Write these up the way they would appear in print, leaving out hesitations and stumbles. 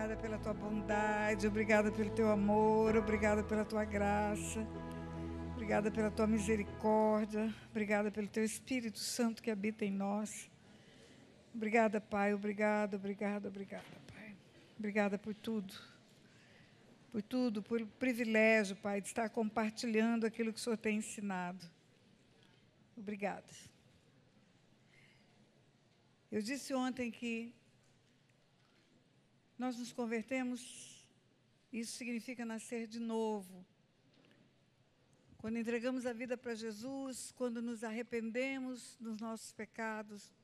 Obrigada pela tua bondade, obrigada pelo teu amor, obrigada pela tua graça, obrigada pela tua misericórdia, obrigada pelo teu Espírito Santo que habita em nós. Obrigada, Pai, obrigada, Pai. Obrigada por tudo, por privilégio, Pai, de estar compartilhando aquilo que o Senhor tem ensinado. Obrigada. Eu disse ontem que nós nos convertemos, isso significa nascer de novo. Quando entregamos a vida para Jesus, quando nos arrependemos dos nossos pecados,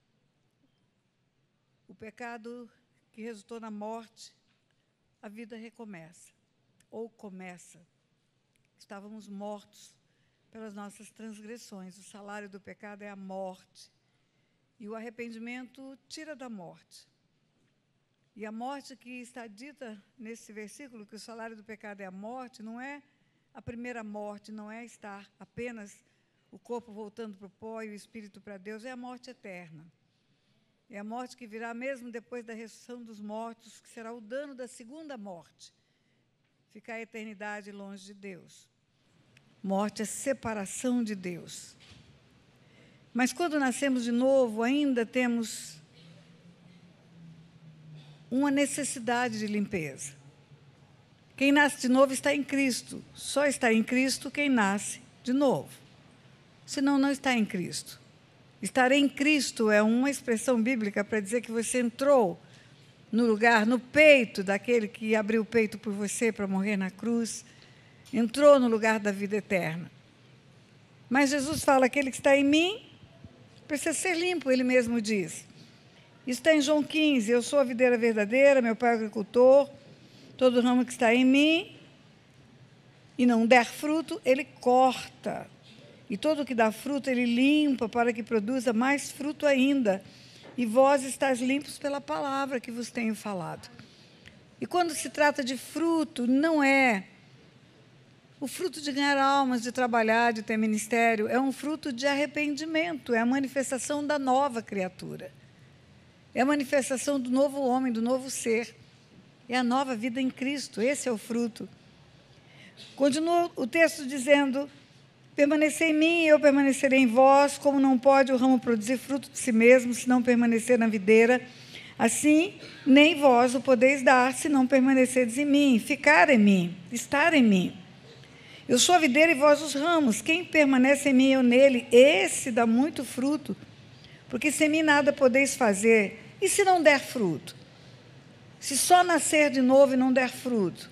o pecado que resultou na morte, a vida recomeça, ou começa. Estávamos mortos pelas nossas transgressões, o salário do pecado é a morte. E o arrependimento tira da morte. E a morte que está dita nesse versículo, que o salário do pecado é a morte, não é a primeira morte, não é estar apenas o corpo voltando para o pó e o espírito para Deus, é a morte eterna. É a morte que virá mesmo depois da ressurreição dos mortos, que será o dano da segunda morte. Ficar a eternidade longe de Deus. Morte é separação de Deus. Mas quando nascemos de novo, ainda temos uma necessidade de limpeza. Quem nasce de novo está em Cristo. Só está em Cristo quem nasce de novo. Senão, não está em Cristo. Estar em Cristo é uma expressão bíblica para dizer que você entrou no lugar, no peito daquele que abriu o peito por você para morrer na cruz. Entrou no lugar da vida eterna. Mas Jesus fala, aquele que está em mim precisa ser limpo, ele mesmo diz. Isso está em João 15, eu sou a videira verdadeira, meu pai é o agricultor, todo ramo que está em mim e não der fruto, ele corta. E todo que dá fruto, ele limpa para que produza mais fruto ainda. E vós estáis limpos pela palavra que vos tenho falado. E quando se trata de fruto, não é o fruto de ganhar almas, de trabalhar, de ter ministério, é um fruto de arrependimento, é a manifestação da nova criatura. É a manifestação do novo homem, do novo ser. É a nova vida em Cristo, esse é o fruto. Continua o texto dizendo, permanecei em mim e eu permanecerei em vós, como não pode o ramo produzir fruto de si mesmo, se não permanecer na videira, assim nem vós o podeis dar, se não permanecerdes em mim, ficar em mim, estar em mim. Eu sou a videira e vós os ramos, quem permanece em mim e eu nele, esse dá muito fruto, porque sem mim nada podeis fazer. E se não der fruto? Se só nascer de novo e não der fruto?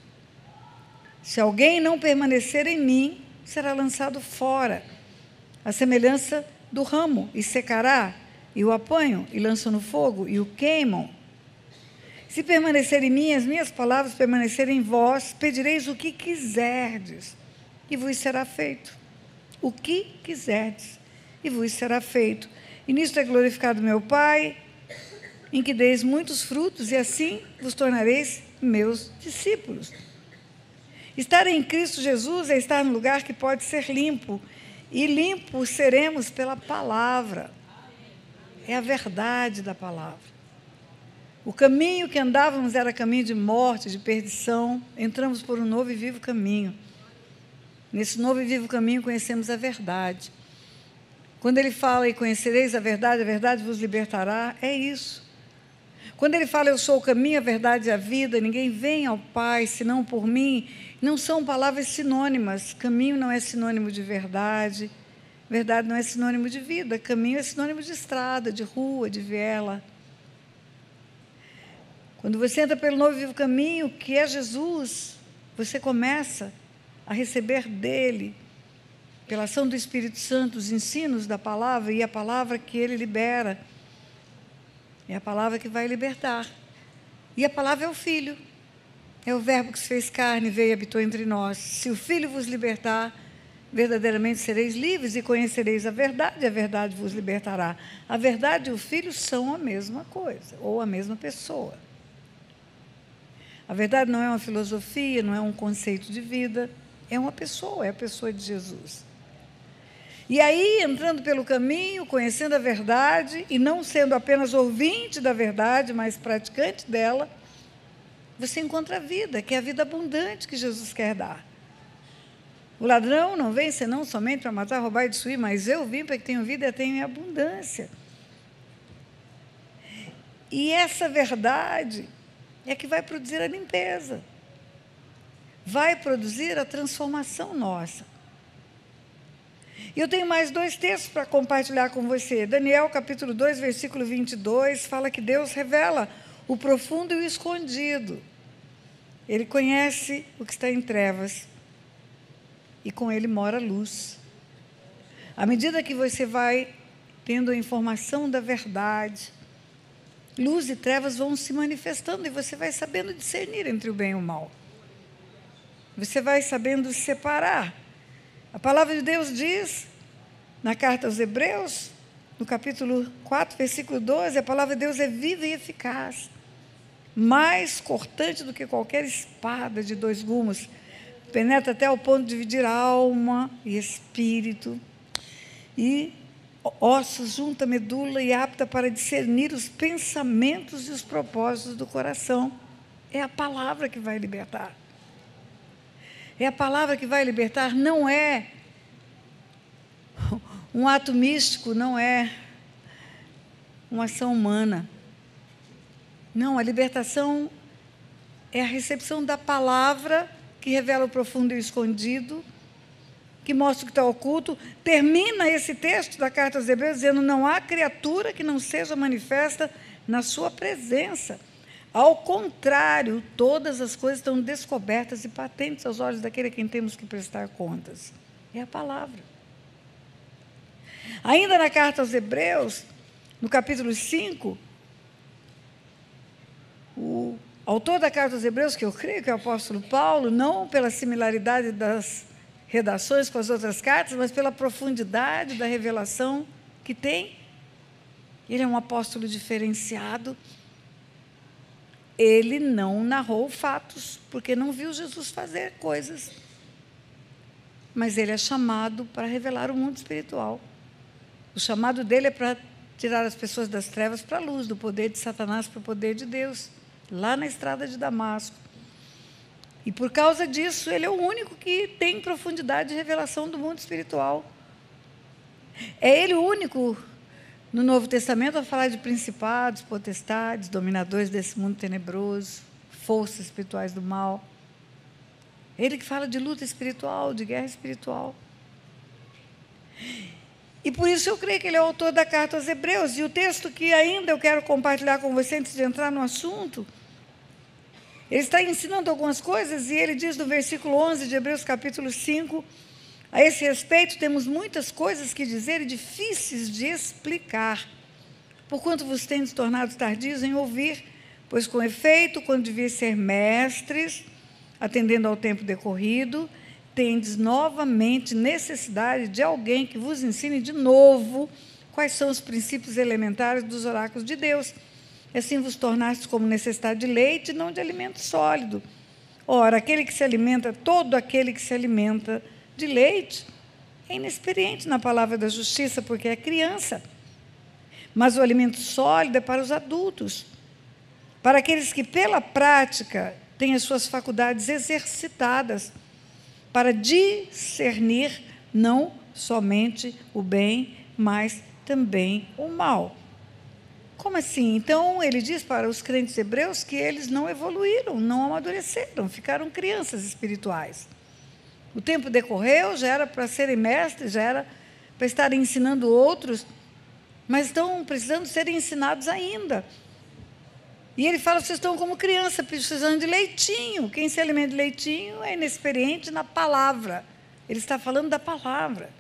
Se alguém não permanecer em mim, será lançado fora, a semelhança do ramo, e secará, e o apanham, e lançam no fogo, e o queimam. Se permanecer em mim, as minhas palavras permanecerem em vós, pedireis o que quiserdes, e vos será feito. O que quiserdes, e vos será feito. E nisto é glorificado meu Pai, em que deis muitos frutos, e assim vos tornareis meus discípulos. Estar em Cristo Jesus é estar no lugar que pode ser limpo, e limpos seremos pela palavra. É a verdade da palavra. O caminho que andávamos era caminho de morte, de perdição, entramos por um novo e vivo caminho. Nesse novo e vivo caminho conhecemos a verdade. Quando ele fala, e conhecereis a verdade vos libertará, é isso. Quando ele fala, eu sou o caminho, a verdade e a vida, ninguém vem ao Pai, senão por mim, não são palavras sinônimas. Caminho não é sinônimo de verdade, verdade não é sinônimo de vida, caminho é sinônimo de estrada, de rua, de viela. Quando você entra pelo novo e vivo caminho, que é Jesus, você começa a receber dele, pela ação do Espírito Santo, os ensinos da palavra, e a palavra que ele libera é a palavra que vai libertar. E a palavra é o Filho, é o verbo que se fez carne, veio e habitou entre nós. Se o Filho vos libertar, verdadeiramente sereis livres e conhecereis a verdade vos libertará. A verdade e o Filho são a mesma coisa, ou a mesma pessoa. A verdade não é uma filosofia, não é um conceito de vida, é uma pessoa, é a pessoa de Jesus. E aí, entrando pelo caminho, conhecendo a verdade, e não sendo apenas ouvinte da verdade, mas praticante dela, você encontra a vida, que é a vida abundante que Jesus quer dar. O ladrão não vem senão somente para matar, roubar e destruir, mas eu vim para que tenham vida e a tenham em abundância. E essa verdade é que vai produzir a limpeza, vai produzir a transformação nossa. E eu tenho mais 2 textos para compartilhar com você. Daniel, capítulo 2, versículo 22, fala que Deus revela o profundo e o escondido. Ele conhece o que está em trevas e com ele mora a luz. À medida que você vai tendo a informação da verdade, luz e trevas vão se manifestando e você vai sabendo discernir entre o bem e o mal. Você vai sabendo separar. A palavra de Deus diz, na carta aos Hebreus, no capítulo 4, versículo 12, a palavra de Deus é viva e eficaz, mais cortante do que qualquer espada de 2 gumes, penetra até o ponto de dividir alma e espírito, e ossos, junta a medula e apta para discernir os pensamentos e os propósitos do coração. É a palavra que vai libertar. É a palavra que vai libertar, não é um ato místico, não é uma ação humana. Não, a libertação é a recepção da palavra que revela o profundo e o escondido, que mostra o que está oculto. Termina esse texto da carta aos Hebreus dizendo: não há criatura que não seja manifesta na sua presença. Ao contrário, todas as coisas estão descobertas e patentes aos olhos daquele a quem temos que prestar contas. É a palavra. Ainda na carta aos Hebreus, no capítulo 5, o autor da carta aos Hebreus, que eu creio que é o apóstolo Paulo, não pela similaridade das redações com as outras cartas, mas pela profundidade da revelação que tem. Ele é um apóstolo diferenciado. Ele não narrou fatos, porque não viu Jesus fazer coisas. Mas ele é chamado para revelar o mundo espiritual. O chamado dele é para tirar as pessoas das trevas para a luz, do poder de Satanás para o poder de Deus, lá na estrada de Damasco. E por causa disso, ele é o único que tem profundidade de revelação do mundo espiritual. É ele o único no Novo Testamento a falar de principados, potestades, dominadores desse mundo tenebroso, forças espirituais do mal. Ele que fala de luta espiritual, de guerra espiritual. E por isso eu creio que ele é o autor da carta aos Hebreus. E o texto que ainda eu quero compartilhar com você antes de entrar no assunto, ele está ensinando algumas coisas e ele diz no versículo 11 de Hebreus capítulo 5, a esse respeito temos muitas coisas que dizer e difíceis de explicar, porquanto vos tendes tornado tardios em ouvir, pois com efeito, quando devias ser mestres, atendendo ao tempo decorrido, tendes novamente necessidade de alguém que vos ensine de novo quais são os princípios elementares dos oráculos de Deus. Assim vos tornastes como necessidade de leite, não de alimento sólido. Ora, todo aquele que se alimenta de leite é inexperiente na palavra da justiça, porque é criança. Mas o alimento sólido é para os adultos, para aqueles que pela prática têm as suas faculdades exercitadas, para discernir não somente o bem, mas também o mal. Como assim? Então, ele diz para os crentes hebreus que eles não evoluíram, não amadureceram, ficaram crianças espirituais. O tempo decorreu, já era para serem mestres, já era para estarem ensinando outros, mas estão precisando serem ensinados ainda. E ele fala, vocês estão como criança, precisando de leitinho. Quem se alimenta de leitinho é inexperiente na palavra. Ele está falando da palavra.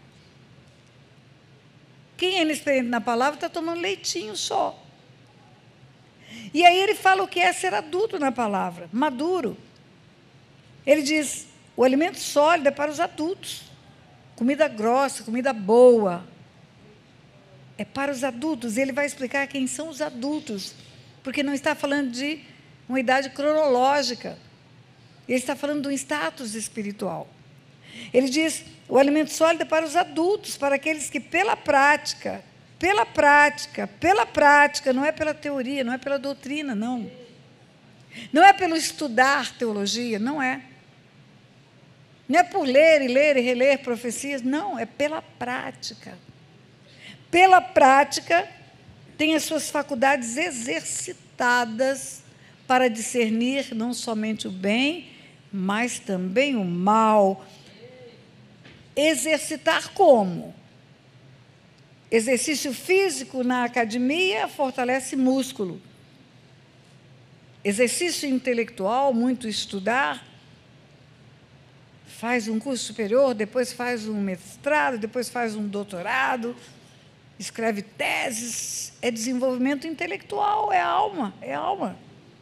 Quem é inexperiente na palavra está tomando leitinho só. E aí ele fala o que é ser adulto na palavra, maduro. Ele diz, o alimento sólido é para os adultos. Comida grossa, comida boa. É para os adultos. E ele vai explicar quem são os adultos. Porque não está falando de uma idade cronológica. Ele está falando de um status espiritual. Ele diz, o alimento sólido é para os adultos, para aqueles que pela prática, não é pela teoria, não é pela doutrina, não. Não é pelo estudar teologia, não é. Não é por ler e reler profecias, não, é pela prática. Pela prática, tem as suas faculdades exercitadas para discernir não somente o bem, mas também o mal. Exercitar como? Exercício físico na academia fortalece músculo. Exercício intelectual, muito estudar, faz um curso superior, depois faz um mestrado, depois faz um doutorado, escreve teses, é desenvolvimento intelectual, é alma, é alma.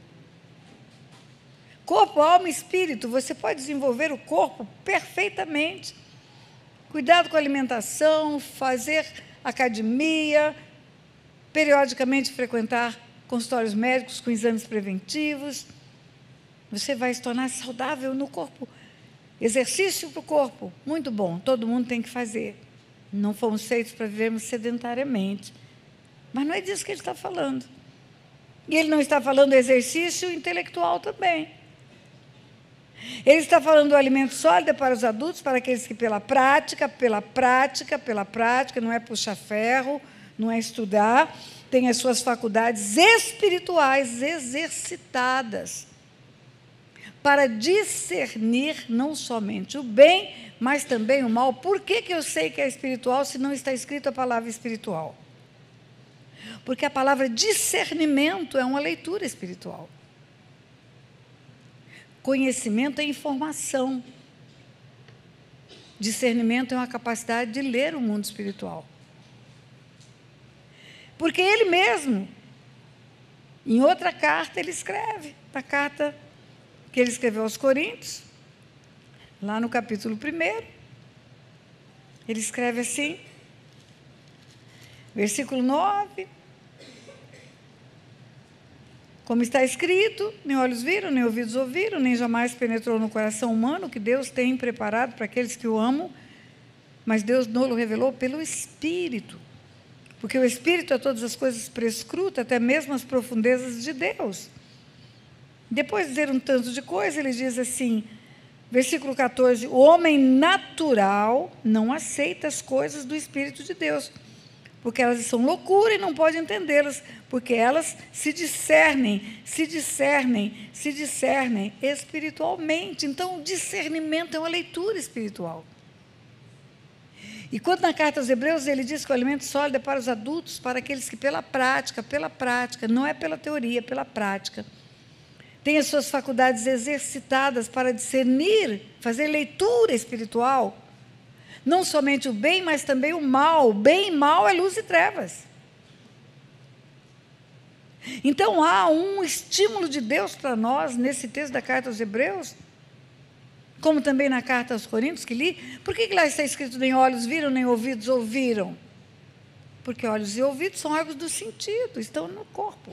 Corpo, alma e espírito, você pode desenvolver o corpo perfeitamente. Cuidado com a alimentação, fazer academia, periodicamente frequentar consultórios médicos com exames preventivos. Você vai se tornar saudável no corpo. Exercício para o corpo, muito bom, todo mundo tem que fazer. Não fomos feitos para vivermos sedentariamente. Mas não é disso que ele está falando. E ele não está falando do exercício intelectual também. Ele está falando do alimento sólido para os adultos, para aqueles que pela prática, não é puxar ferro, não é estudar, têm as suas faculdades espirituais exercitadas para discernir não somente o bem, mas também o mal. Por que eu sei que é espiritual se não está escrito a palavra espiritual? Porque a palavra discernimento é uma leitura espiritual. Conhecimento é informação. Discernimento é uma capacidade de ler o mundo espiritual. Porque ele mesmo, em outra carta, ele escreve, na carta que ele escreveu aos Coríntios, lá no capítulo 1, ele escreve assim, versículo 9, como está escrito, nem olhos viram, nem ouvidos ouviram, nem jamais penetrou no coração humano que Deus tem preparado para aqueles que o amam, mas Deus não o revelou pelo Espírito, porque o Espírito a todas as coisas prescruta, até mesmo as profundezas de Deus. Depois de dizer um tanto de coisa, ele diz assim, versículo 14, o homem natural não aceita as coisas do Espírito de Deus, porque elas são loucura e não pode entendê-las, porque elas se discernem espiritualmente. Então, o discernimento é uma leitura espiritual. E quando na carta aos Hebreus ele diz que o alimento sólido é para os adultos, para aqueles que pela prática, não é pela teoria, pela prática, têm as suas faculdades exercitadas para discernir, fazer leitura espiritual, não somente o bem, mas também o mal. Bem e mal é luz e trevas. Então, há um estímulo de Deus para nós, nesse texto da carta aos Hebreus, como também na carta aos Coríntios, que li. Por que lá está escrito, nem olhos viram, nem ouvidos ouviram? Porque olhos e ouvidos são órgãos do sentido, estão no corpo.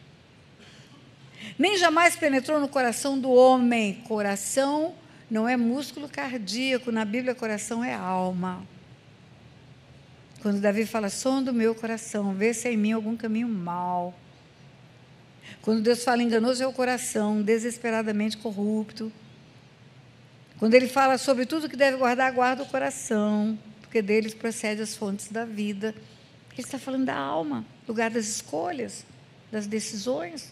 Nem jamais penetrou no coração do homem. Coração não é músculo cardíaco, na Bíblia coração é alma. Quando Davi fala, sonda o meu coração, vê se há em mim algum caminho mau. Quando Deus fala enganoso é o coração, desesperadamente corrupto. Quando ele fala sobre tudo que deve guardar, guarda o coração, porque deles procedem as fontes da vida. Ele está falando da alma, lugar das escolhas, das decisões.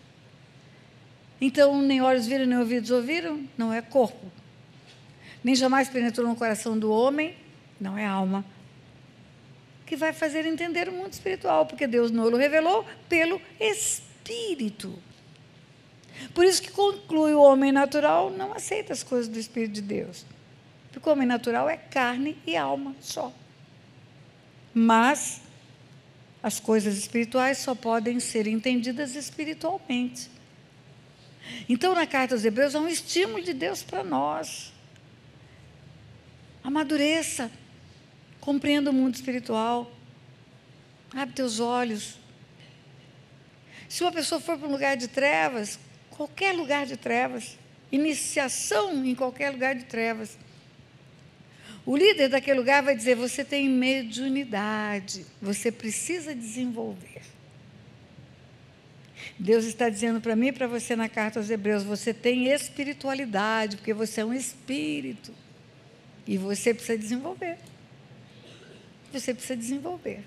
Então, nem olhos viram, nem ouvidos ouviram, não é corpo. Nem jamais penetrou no coração do homem, não é alma. Que vai fazer entender o mundo espiritual, porque Deus não o revelou pelo Espírito. Por isso que conclui, o homem natural não aceita as coisas do Espírito de Deus. Porque o homem natural é carne e alma só. Mas as coisas espirituais só podem ser entendidas espiritualmente. Então, na carta aos Hebreus, há um estímulo de Deus para nós. Amadureça, compreenda o mundo espiritual, abre teus olhos. Se uma pessoa for para um lugar de trevas, qualquer lugar de trevas, iniciação em qualquer lugar de trevas, o líder daquele lugar vai dizer, você tem mediunidade, você precisa desenvolver. Deus está dizendo para mim e para você na carta aos Hebreus, você tem espiritualidade, porque você é um espírito. E você precisa desenvolver. Você precisa desenvolver.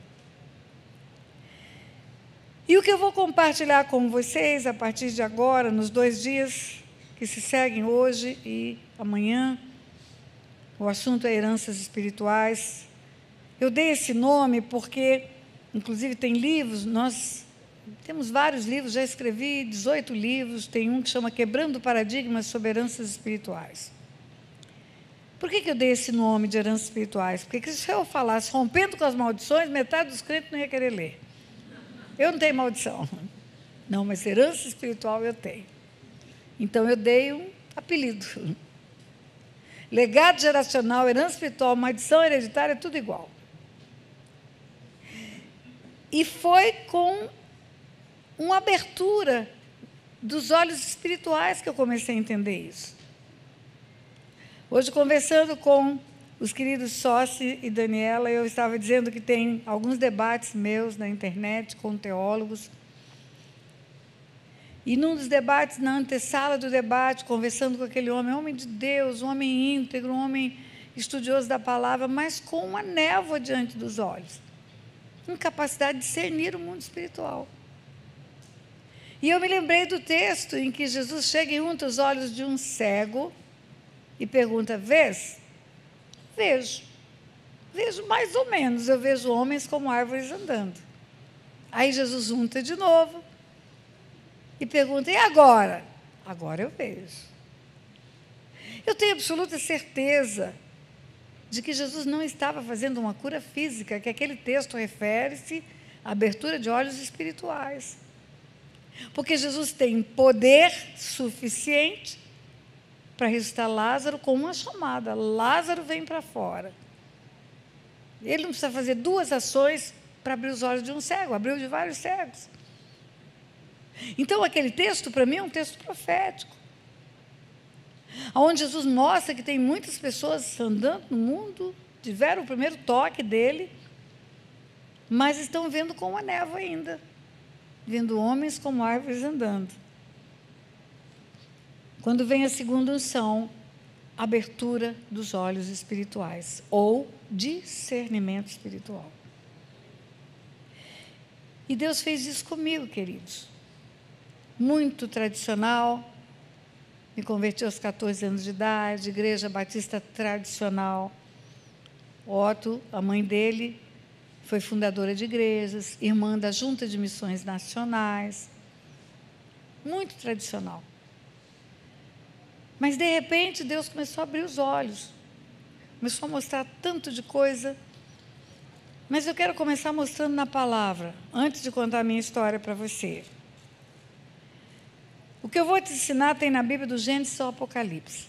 E o que eu vou compartilhar com vocês a partir de agora, nos 2 dias que se seguem, hoje e amanhã, o assunto é heranças espirituais. Eu dei esse nome porque, inclusive, tem livros, nós temos vários livros, já escrevi 18 livros, tem um que chama Quebrando Paradigmas sobre Heranças Espirituais. Por que eu dei esse nome de heranças espirituais? Porque se eu falasse rompendo com as maldições, metade dos crentes não ia querer ler. Eu não tenho maldição. Não, mas herança espiritual eu tenho. Então eu dei um apelido. Legado geracional, herança espiritual, maldição hereditária, é tudo igual. E foi com uma abertura dos olhos espirituais que eu comecei a entender isso. Hoje, conversando com os queridos Sócio e Daniela, eu estava dizendo que tem alguns debates meus na internet com teólogos. E num dos debates, na antessala do debate, conversando com aquele homem de Deus, um homem íntegro, um homem estudioso da palavra, mas com uma névoa diante dos olhos, incapacidade de discernir o mundo espiritual. E eu me lembrei do texto em que Jesus chega e unta os olhos de um cego e pergunta, vês? Vejo. Vejo mais ou menos, eu vejo homens como árvores andando. Aí Jesus unta de novo e pergunta, e agora? Agora eu vejo. Eu tenho absoluta certeza de que Jesus não estava fazendo uma cura física, que aquele texto refere-se à abertura de olhos espirituais. Porque Jesus tem poder suficiente para ressuscitar Lázaro com uma chamada. Lázaro vem para fora. Ele não precisa fazer 2 ações para abrir os olhos de um cego, abriu de vários cegos. Então, aquele texto, para mim, é um texto profético, onde Jesus mostra que tem muitas pessoas andando no mundo, tiveram o primeiro toque dele, mas estão vendo com uma névoa ainda, vendo homens como árvores andando. Quando vem a segunda unção, abertura dos olhos espirituais, ou discernimento espiritual. E Deus fez isso comigo, queridos. Muito tradicional, me converti aos 14 anos de idade, igreja batista tradicional. Otto, a mãe dele, foi fundadora de igrejas, irmã da Junta de Missões Nacionais. Muito tradicional. Mas, de repente, Deus começou a abrir os olhos. Começou a mostrar tanto de coisa. Mas eu quero começar mostrando na palavra, antes de contar a minha história para você. O que eu vou te ensinar tem na Bíblia do Gênesis ao Apocalipse.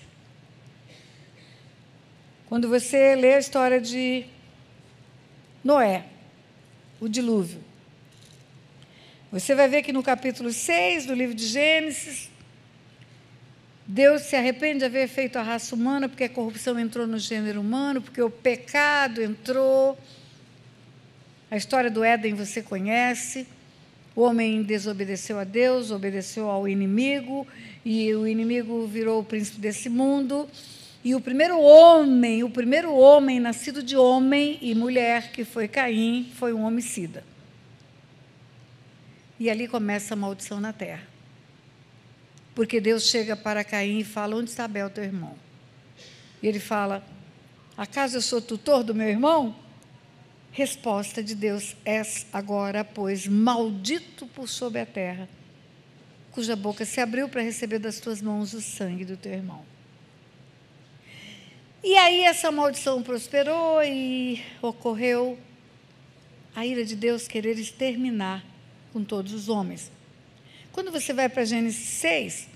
Quando você lê a história de Noé, o dilúvio, você vai ver que no capítulo 6 do livro de Gênesis, Deus se arrepende de haver feito a raça humana, porque a corrupção entrou no gênero humano, porque o pecado entrou. A história do Éden você conhece. O homem desobedeceu a Deus, obedeceu ao inimigo, e o inimigo virou o príncipe desse mundo. E o primeiro homem nascido de homem e mulher, que foi Caim, foi um homicida. E ali começa a maldição na terra. Porque Deus chega para Caim e fala, onde está Abel, teu irmão? E ele fala, acaso eu sou tutor do meu irmão? Resposta de Deus, és agora, pois, maldito por sobre a terra, cuja boca se abriu para receber das tuas mãos o sangue do teu irmão. E aí essa maldição prosperou e ocorreu a ira de Deus querer exterminar com todos os homens. Quando você vai para Gênesis 6,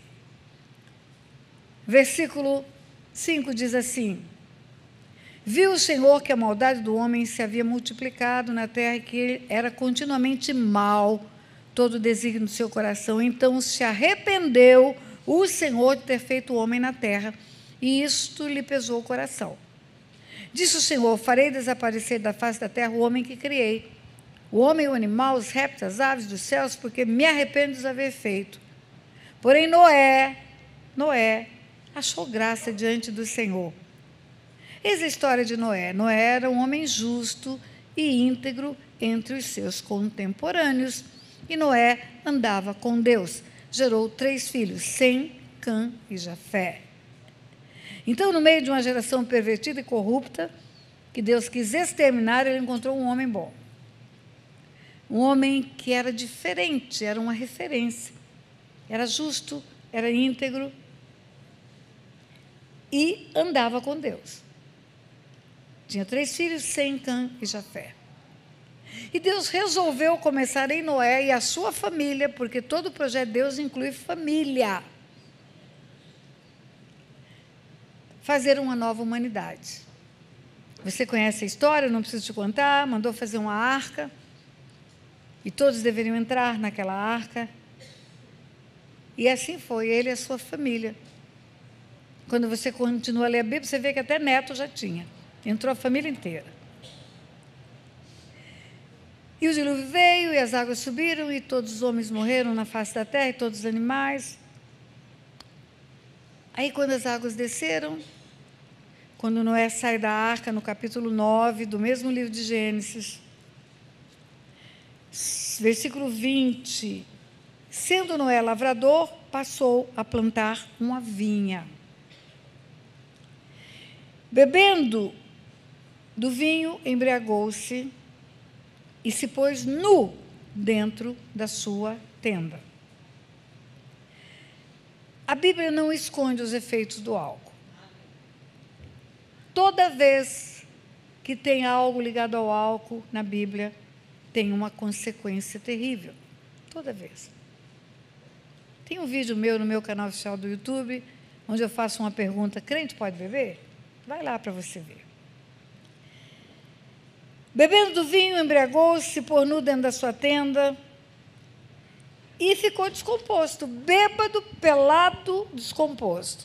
versículo 5 diz assim, viu o Senhor que a maldade do homem se havia multiplicado na terra e que era continuamente mal todo o desígnio do seu coração. Então se arrependeu o Senhor de ter feito o homem na terra, e isto lhe pesou o coração. Disse o Senhor, farei desaparecer da face da terra o homem que criei, o homem, o animal, os répteis, as aves dos céus, porque me arrependo de os haver feito. Porém, Noé, achou graça diante do Senhor. Eis a história de Noé. Noé era um homem justo e íntegro entre os seus contemporâneos. E Noé andava com Deus. Gerou 3 filhos, Sem, Cã e Jafé. Então, no meio de uma geração pervertida e corrupta, que Deus quis exterminar, ele encontrou um homem bom. Um homem que era diferente, era uma referência. Era justo, era íntegro e andava com Deus. Tinha 3 filhos, Sem, Cã e Jafé. E Deus resolveu começar em Noé e a sua família, porque todo o projeto de Deus inclui família. Fazer uma nova humanidade. Você conhece a história, não preciso te contar, mandou fazer uma arca, e todos deveriam entrar naquela arca. E assim foi, ele e a sua família. Quando você continua a ler a Bíblia, você vê que até neto já tinha. Entrou a família inteira. E o dilúvio veio, e as águas subiram, e todos os homens morreram na face da terra, e todos os animais. Aí, quando as águas desceram, quando Noé sai da arca, no capítulo 9 do mesmo livro de Gênesis, versículo 20, sendo Noé lavrador, passou a plantar uma vinha. Bebendo do vinho, embriagou-se e se pôs nu dentro da sua tenda. A Bíblia não esconde os efeitos do álcool. Toda vez que tem algo ligado ao álcool na Bíblia, tem uma consequência terrível. Toda vez. Tem um vídeo meu no meu canal oficial do YouTube, onde eu faço uma pergunta: crente pode beber? Vai lá para você ver. Bebendo do vinho, embriagou-se, se pôs nu dentro da sua tenda e ficou descomposto, bêbado, pelado, descomposto.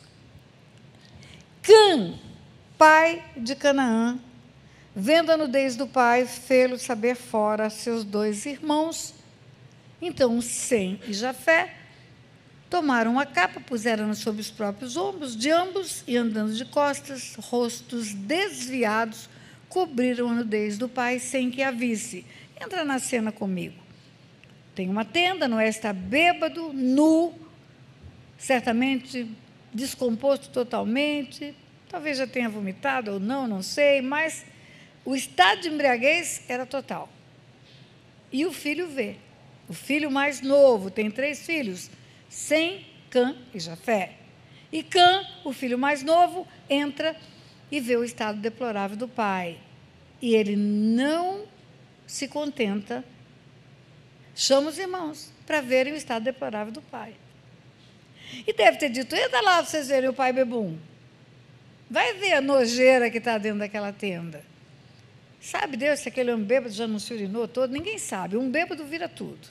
Cã, pai de Canaã, vendo a nudez do pai, fê-lo saber fora seus 2 irmãos. Então, Sem e Jafé tomaram uma capa, puseram-na sobre os próprios ombros de ambos e, andando de costas, rostos desviados, cobriram a nudez do pai sem que a visse. Entra na cena comigo. Tem uma tenda, Noé está bêbado, nu, certamente descomposto totalmente, talvez já tenha vomitado ou não, não sei, mas o estado de embriaguez era total. E o filho vê. O filho mais novo, tem 3 filhos, Sem, Cã e Jafé. E Cã, o filho mais novo, entra e vê o estado deplorável do pai. E ele não se contenta, chama os irmãos para verem o estado deplorável do pai. E deve ter dito: entra lá para vocês verem o pai bebum. Vai ver a nojeira que está dentro daquela tenda. Sabe Deus se aquele homem bêbado já não se urinou todo? Ninguém sabe. Um bêbado vira tudo.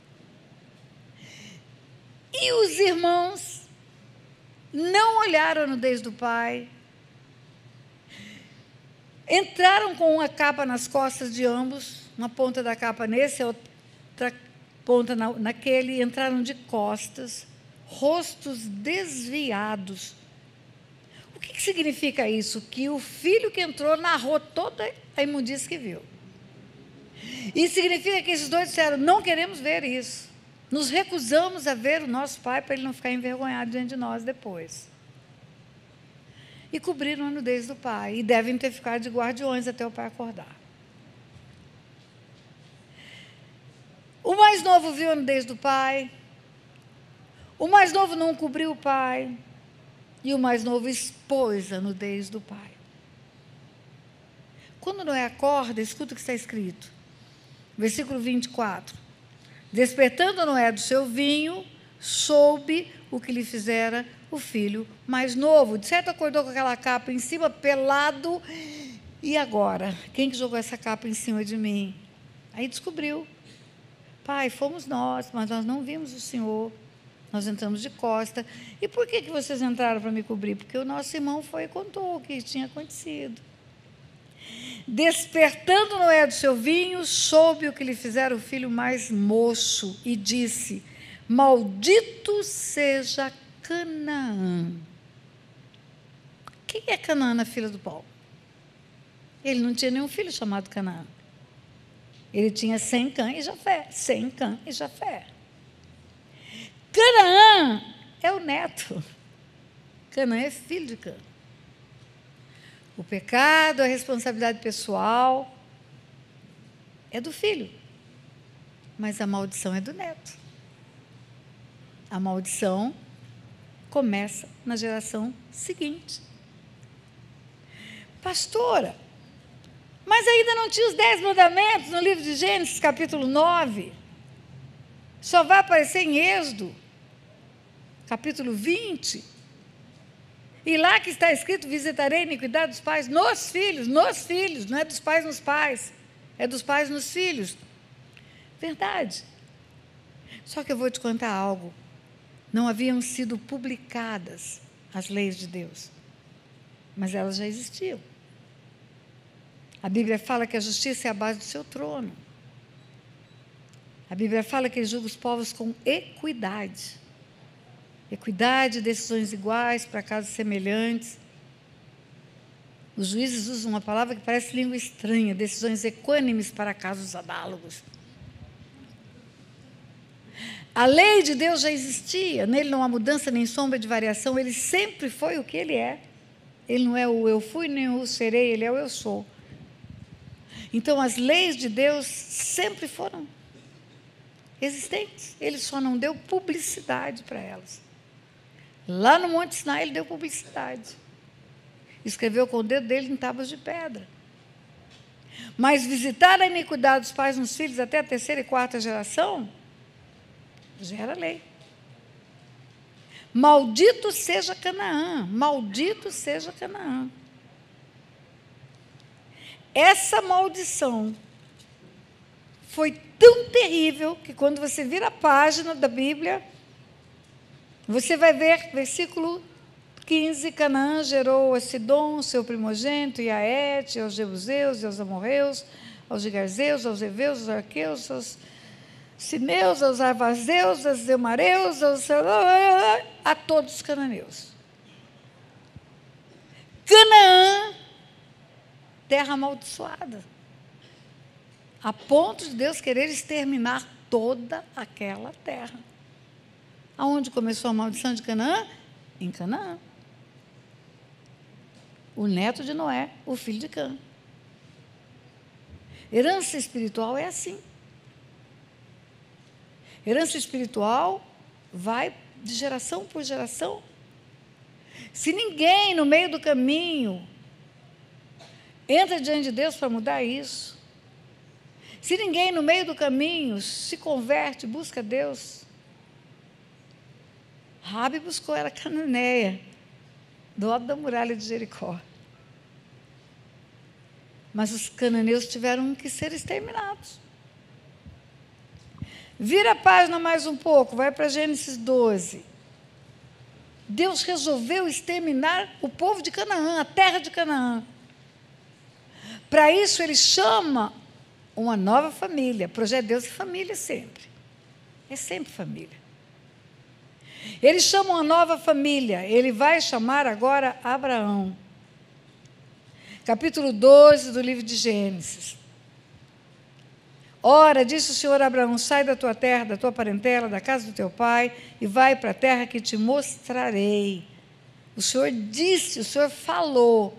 E os irmãos não olharam a nudez do pai, entraram com uma capa nas costas de ambos, uma ponta da capa nesse, outra ponta naquele, entraram de costas, rostos desviados. O que significa isso? Que o filho que entrou narrou toda a imundície que viu. E significa que esses 2 disseram: não queremos ver isso. Nos recusamos a ver o nosso pai para ele não ficar envergonhado diante de nós depois. E cobriram a nudez do pai. E devem ter ficado de guardiões até o pai acordar. O mais novo viu a nudez do pai. O mais novo não cobriu o pai. E o mais novo expôs a nudez do pai. Quando Noé acorda, escuta o que está escrito. Versículo 24. Despertando Noé do seu vinho, soube o que lhe fizera o filho mais novo. De certo, acordou com aquela capa em cima, pelado. E agora? Quem que jogou essa capa em cima de mim? Aí descobriu. Pai, fomos nós, mas nós não vimos o Senhor. Nós entramos de costa. E por que vocês entraram para me cobrir? Porque o nosso irmão foi e contou o que tinha acontecido. Despertando Noé do seu vinho, soube o que lhe fizera o filho mais moço e disse: maldito seja Canaã. Quem é Canaã na fila do pão? Ele não tinha nenhum filho chamado Canaã. Ele tinha Sem, Cã e Jafé. Sem, Cã e Jafé. Canaã é o neto. Canaã é filho de Cã. O pecado, a responsabilidade pessoal é do filho. Mas a maldição é do neto. A maldição começa na geração seguinte. Pastora, mas ainda não tinha os 10 mandamentos no livro de Gênesis, capítulo 9. Só vai aparecer em Êxodo, capítulo 20. E lá que está escrito: visitarei a iniquidade dos pais nos filhos, não é dos pais nos pais, é dos pais nos filhos. Verdade. Só que eu vou te contar algo. Não haviam sido publicadas as leis de Deus, mas elas já existiam. A Bíblia fala que a justiça é a base do seu trono. A Bíblia fala que ele julga os povos com equidade. Equidade, decisões iguais para casos semelhantes. Os juízes usam uma palavra que parece língua estranha: decisões equânimes para casos análogos. A lei de Deus já existia, nele não há mudança nem sombra de variação, ele sempre foi o que ele é. Ele não é o eu fui nem o serei, ele é o eu sou. Então, as leis de Deus sempre foram existentes, ele só não deu publicidade para elas. Lá no Monte Sinai, ele deu publicidade. Escreveu com o dedo dele em tábuas de pedra. Mas visitar a iniquidade dos pais nos filhos até a 3ª e 4ª geração, já era lei. Maldito seja Canaã, maldito seja Canaã. Essa maldição foi tão terrível que quando você vira a página da Bíblia, você vai ver, versículo 15, Canaã gerou a Sidom, seu primogênito, e a Et, aos Jebuseus, e aos Amorreus, aos Gigarzeus, aos Eveus, aos Arqueus, aos Sineus, aos Arvazeus, aos Zeumareus, a todos os cananeus. Canaã, terra amaldiçoada, a ponto de Deus querer exterminar toda aquela terra. Aonde começou a maldição de Canaã? Em Canaã. O neto de Noé, o filho de Cã. Herança espiritual é assim. Herança espiritual vai de geração por geração. Se ninguém no meio do caminho entra diante de Deus para mudar isso, se ninguém no meio do caminho se converte, busca Deus. Raabe buscou, era cananeia, do alto da muralha de Jericó. Mas os cananeus tiveram que ser exterminados. Vira a página mais um pouco, vai para Gênesis 12. Deus resolveu exterminar o povo de Canaã, a terra de Canaã. Para isso, ele chama uma nova família. Projeto de Deus é família sempre. É sempre família. Ele chama uma nova família. Ele vai chamar agora Abraão. Capítulo 12 do livro de Gênesis. Ora, disse o Senhor a Abraão: sai da tua terra, da tua parentela, da casa do teu pai, e vai para a terra que te mostrarei. O Senhor disse, o Senhor falou: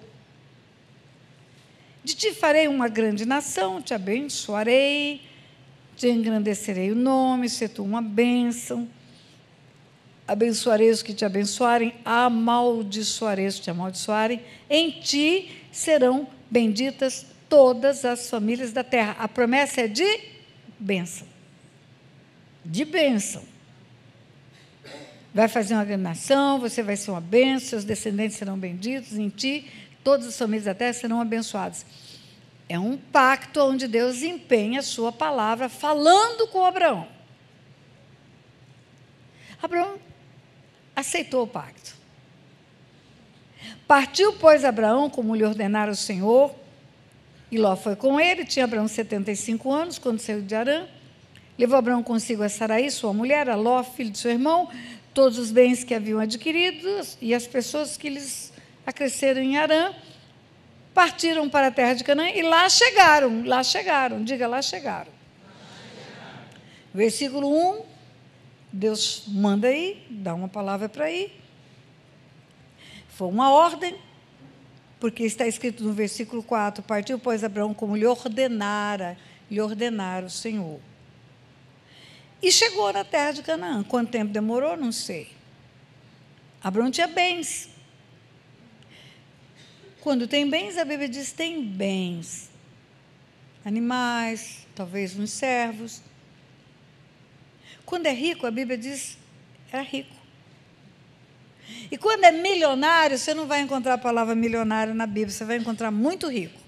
de ti farei uma grande nação, te abençoarei, te engrandecerei o nome, se tu uma bênção. Abençoarei os que te abençoarem, amaldiçoarei os que te amaldiçoarem. Em ti serão benditas todas as famílias da terra. A promessa é de bênção. De bênção. Vai fazer uma grande nação, você vai ser uma bênção, seus descendentes serão benditos, em ti todas as famílias da terra serão abençoadas. É um pacto onde Deus empenha a sua palavra falando com Abraão. Abraão aceitou o pacto. Partiu, pois, Abraão, como lhe ordenara o Senhor, E Ló foi com ele, tinha Abraão 75 anos, quando saiu de Harã. Levou Abraão consigo a Sarai, sua mulher, a Ló, filho de seu irmão, todos os bens que haviam adquiridos e as pessoas que lhes acresceram em Harã. Partiram para a terra de Canaã e lá chegaram, diga, lá chegaram. Versículo 1, Deus manda ir, dá uma palavra para ir. Foi uma ordem, porque está escrito no versículo 4, partiu, pois, Abraão como lhe ordenara o Senhor. E chegou na terra de Canaã. Quanto tempo demorou? Não sei. Abraão tinha bens. Quando tem bens, a Bíblia diz tem bens. Animais, talvez uns servos. Quando é rico, a Bíblia diz era rico. E quando é milionário, você não vai encontrar a palavra milionário na Bíblia, você vai encontrar muito rico.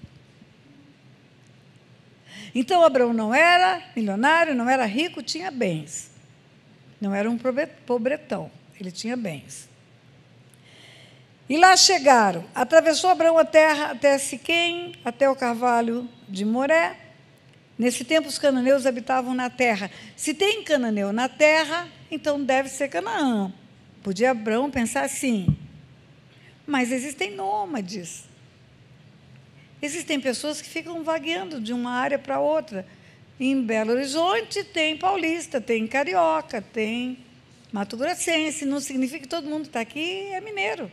Então, Abraão não era milionário, não era rico, tinha bens. Não era um pobretão, ele tinha bens. E lá chegaram, atravessou Abraão a terra até Siquém, até o carvalho de Moré. Nesse tempo, os cananeus habitavam na terra. Se tem cananeu na terra, então deve ser Canaã. Podia Abraão pensar assim, mas existem nômades. Existem pessoas que ficam vagueando de uma área para outra. Em Belo Horizonte tem paulista, tem carioca, tem mato-grossense. Não significa que todo mundo que está aqui é mineiro.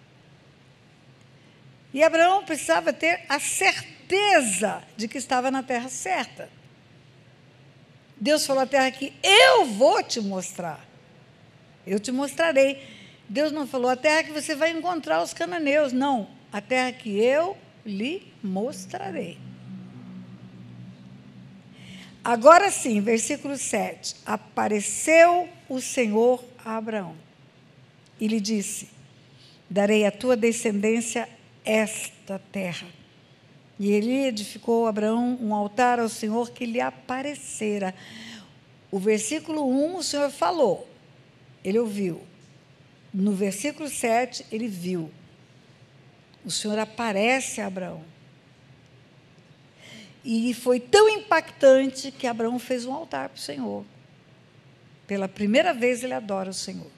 E Abraão precisava ter a certeza de que estava na terra certa. Deus falou à terra que eu vou te mostrar. Eu te mostrarei. Deus não falou a terra que você vai encontrar os cananeus. Não, a terra que eu lhe mostrarei. Agora sim, versículo 7. Apareceu o Senhor a Abraão e lhe disse: darei à tua descendência esta terra. E ele edificou a Abraão um altar ao Senhor que lhe aparecera. O versículo 1, o Senhor falou, ele ouviu. No versículo 7, ele viu. O Senhor aparece a Abraão. E foi tão impactante que Abraão fez um altar para o Senhor. Pela primeira vez ele adora o Senhor.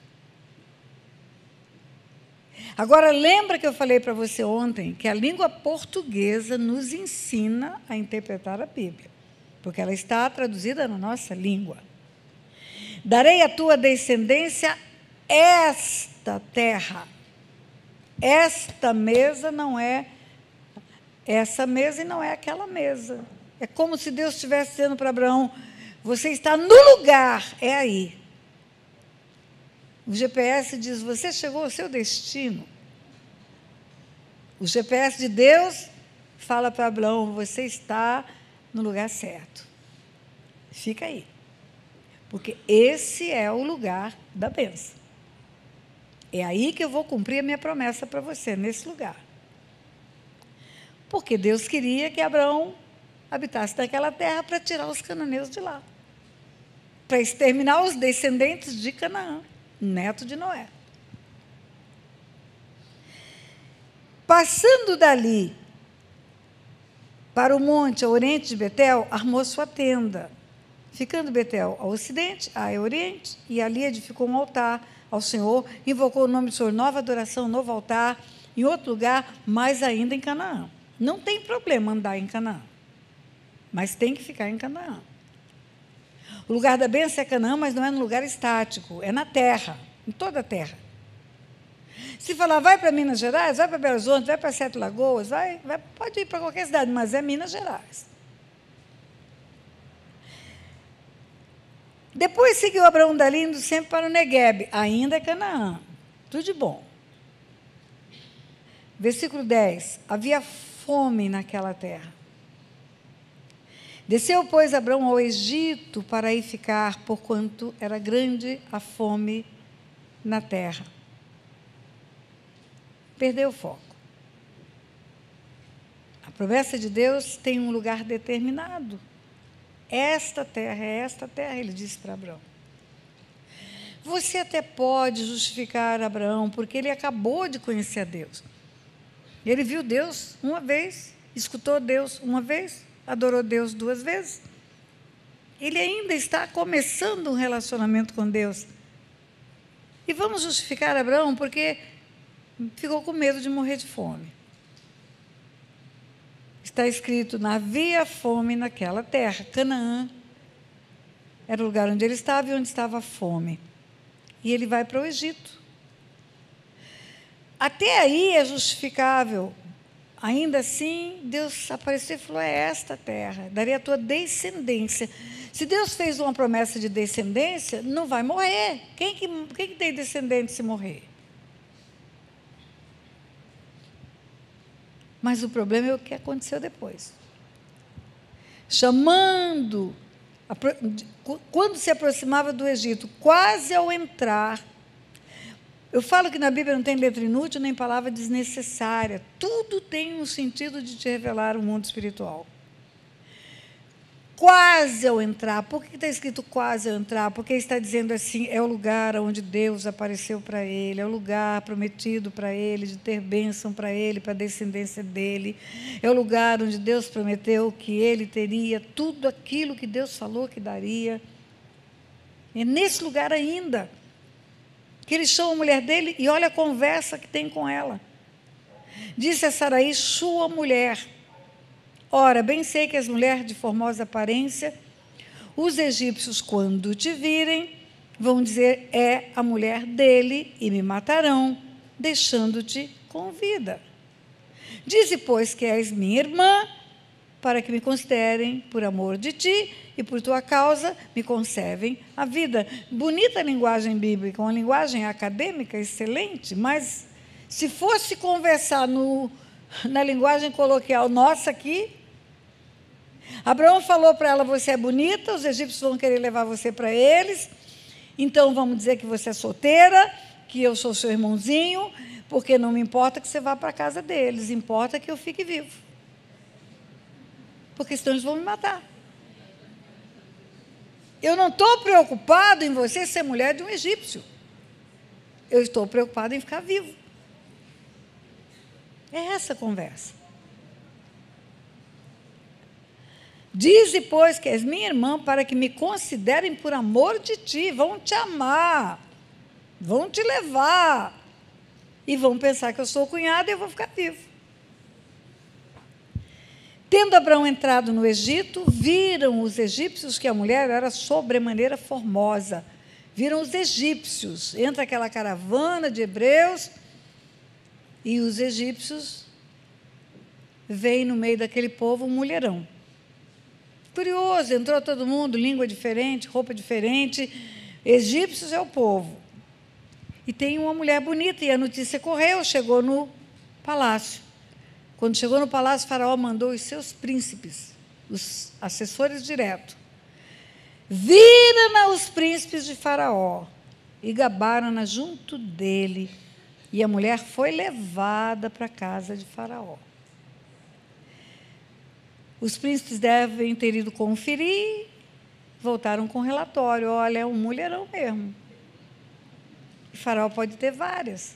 Agora, lembra que eu falei para você ontem que a língua portuguesa nos ensina a interpretar a Bíblia, porque ela está traduzida na nossa língua. Darei à tua descendência esta terra. Esta mesa não é essa mesa e não é aquela mesa. É como se Deus estivesse dizendo para Abraão, você está no lugar, é aí. O GPS diz, você chegou ao seu destino. O GPS de Deus fala para Abraão, você está no lugar certo. Fica aí. Porque esse é o lugar da bênção. É aí que eu vou cumprir a minha promessa para você, nesse lugar. Porque Deus queria que Abraão habitasse naquela terra para tirar os cananeus de lá. Para exterminar os descendentes de Canaã, neto de Noé. Passando dali para o monte, ao oriente de Betel, armou sua tenda. Ficando Betel ao ocidente, Ai ao oriente, e ali edificou um altar ao Senhor, invocou o nome do Senhor, nova adoração, novo altar, em outro lugar, mais ainda em Canaã. Não tem problema andar em Canaã, mas tem que ficar em Canaã. O lugar da bênção é Canaã, mas não é no lugar estático, é na terra, em toda a terra. Se falar, vai para Minas Gerais, vai para Belo Horizonte, vai para Sete Lagoas, pode ir para qualquer cidade, mas é Minas Gerais. Depois seguiu Abraão dali, indo sempre para o Neguebe, ainda é Canaã, tudo de bom. Versículo 10, havia fome naquela terra. Desceu, pois, Abraão ao Egito para aí ficar, porquanto era grande a fome na terra. Perdeu o foco. A promessa de Deus tem um lugar determinado. Esta terra, ele disse para Abraão. Você até pode justificar Abraão, porque ele acabou de conhecer a Deus. Ele viu Deus uma vez escutou Deus uma vez, adorou Deus 2 vezes. Ele ainda está começando um relacionamento com Deus. E vamos justificar Abraão porque ficou com medo de morrer de fome. Está escrito: havia fome naquela terra. Canaã era o lugar onde ele estava e onde estava a fome. E ele vai para o Egito. Até aí é justificável. Ainda assim, Deus apareceu e falou: é esta terra, darei a tua descendência. Se Deus fez uma promessa de descendência, não vai morrer. Quem que tem descendente se morrer? Mas o problema é o que aconteceu depois. Quando se aproximava do Egito, quase ao entrar, eu falo que na Bíblia não tem letra inútil nem palavra desnecessária. Tudo tem um sentido de te revelar o mundo espiritual. Quase ao entrar. Por que está escrito quase ao entrar? Porque está dizendo assim: é o lugar onde Deus apareceu para ele, é o lugar prometido para ele, de ter bênção para ele, para a descendência dele. É o lugar onde Deus prometeu que ele teria tudo aquilo que Deus falou que daria. É nesse lugar ainda que ele chama a mulher dele e olha a conversa que tem com ela. Disse a Sarai: sua mulher. Ora, bem sei que és mulher de formosa aparência. Os egípcios, quando te virem, vão dizer: é a mulher dele, e me matarão, deixando-te com vida. Dize, pois, que és minha irmã, para que me considerem por amor de ti, e por tua causa me conservem a vida. Bonita a linguagem bíblica, uma linguagem acadêmica excelente, mas se fosse conversar na linguagem coloquial nossa aqui, Abraão falou para ela: você é bonita, os egípcios vão querer levar você para eles, então vamos dizer que você é solteira, que eu sou seu irmãozinho, porque não me importa que você vá para a casa deles, importa que eu fique vivo, porque senão eles vão me matar. Eu não estou preocupado em você ser mulher de um egípcio, eu estou preocupado em ficar vivo. É essa a conversa. Dize, pois, que és minha irmã, para que me considerem por amor de ti. Vão te amar, vão te levar, e vão pensar que eu sou cunhada e eu vou ficar vivo. Tendo Abraão entrado no Egito, viram os egípcios que a mulher era sobremaneira formosa. Viram os egípcios. Entra aquela caravana de hebreus, e os egípcios veem no meio daquele povo um mulherão. Curioso, entrou todo mundo, língua diferente, roupa diferente. Egípcios é o povo. E tem uma mulher bonita, e a notícia correu, chegou no palácio. Quando chegou no palácio, Faraó mandou os seus príncipes, os assessores direto. Viram-na os príncipes de Faraó e gabaram-na junto dele. E a mulher foi levada para a casa de Faraó. Os príncipes devem ter ido conferir, voltaram com relatório: olha, é um mulherão mesmo. E Faraó pode ter várias.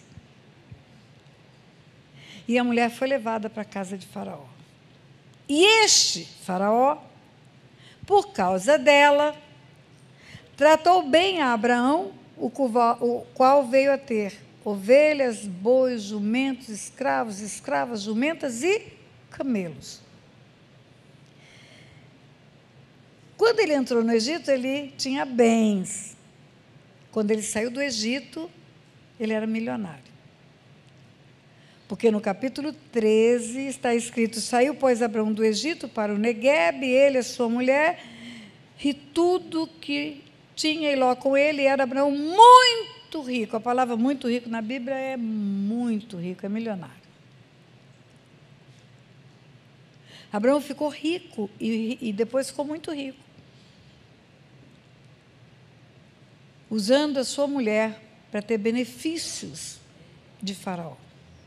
E a mulher foi levada para a casa de Faraó. E este, Faraó, por causa dela, tratou bem a Abraão, o qual veio a ter ovelhas, bois, jumentos, escravos, escravas, jumentas e camelos. Quando ele entrou no Egito, ele tinha bens. Quando ele saiu do Egito, ele era milionário. Porque no capítulo 13 está escrito: saiu, pois, Abraão do Egito para o Neguebe, ele e a sua mulher, e tudo que tinha e Ló com ele. Era Abraão muito rico. A palavra muito rico na Bíblia é muito rico, é milionário. Abraão ficou rico e depois ficou muito rico, usando a sua mulher para ter benefícios de Faraó.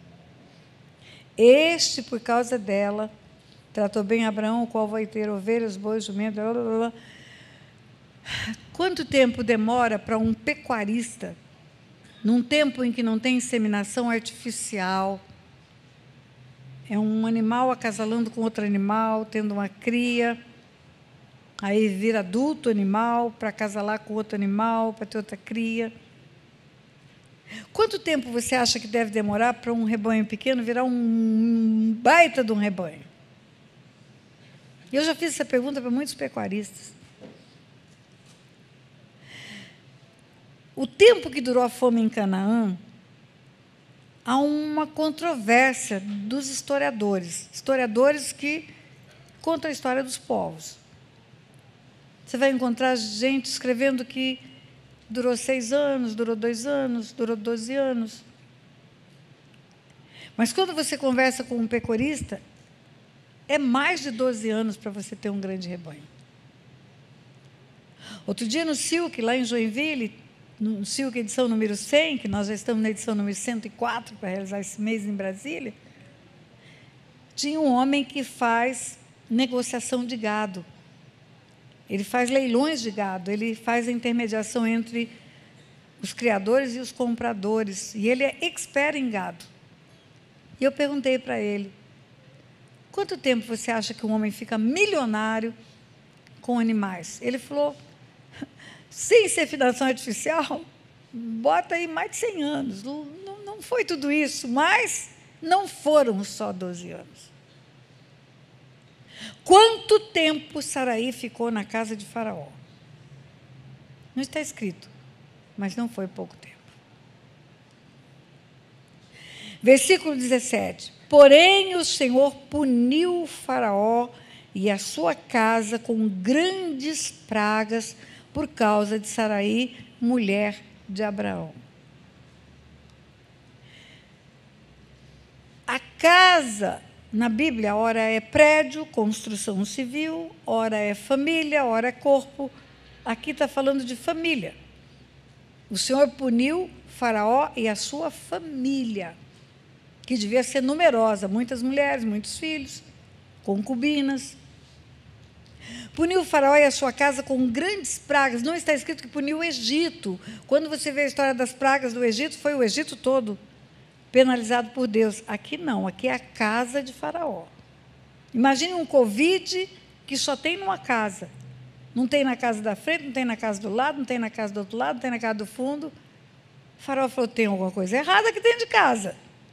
Este, por causa dela, tratou bem Abraão, o qual vai ter ovelhas, bois, jumentos, blá, blá, blá. Quanto tempo demora para um pecuarista, num tempo em que não tem inseminação artificial, É um animal acasalando com outro animal, tendo uma cria, aí vira adulto animal para acasalar com outro animal, para ter outra cria. Quanto tempo você acha que deve demorar para um rebanho pequeno virar um baita de um rebanho? Eu já fiz essa pergunta para muitos pecuaristas. O tempo que durou a fome em Canaã, há uma controvérsia dos historiadores que contam a história dos povos. Você vai encontrar gente escrevendo que durou 6 anos, durou 2 anos, durou 12 anos. Mas quando você conversa com um pecuarista, é mais de 12 anos para você ter um grande rebanho. Outro dia, no Silk, lá em Joinville, no Silk, edição número 100, que nós já estamos na edição número 104 para realizar esse mês em Brasília, tinha um homem que faz negociação de gado. Ele faz leilões de gado, ele faz a intermediação entre os criadores e os compradores, e ele é expert em gado. E eu perguntei para ele, quanto tempo você acha que um homem fica milionário com animais? Ele falou, sem ser fecundação artificial, bota aí mais de 100 anos. Não foi tudo isso, mas não foram só 12 anos. Quanto tempo Saraí ficou na casa de Faraó? Não está escrito, mas não foi pouco tempo. Versículo 17. Porém, o Senhor puniu Faraó e a sua casa com grandes pragas por causa de Saraí, mulher de Abraão. A casa, na Bíblia, ora é prédio, construção civil, ora é família, ora é corpo. Aqui está falando de família. O Senhor puniu Faraó e a sua família, que devia ser numerosa, muitas mulheres, muitos filhos, concubinas. Puniu Faraó e a sua casa com grandes pragas. Não está escrito que puniu o Egito. Quando você vê a história das pragas do Egito, foi o Egito todo penalizado por Deus. Aqui não, aqui é a casa de Faraó. Imagine um Covid que só tem numa casa. Não tem na casa da frente, não tem na casa do lado, não tem na casa do outro lado, não tem na casa do fundo. O Faraó falou, tem alguma coisa errada aqui dentro de casa.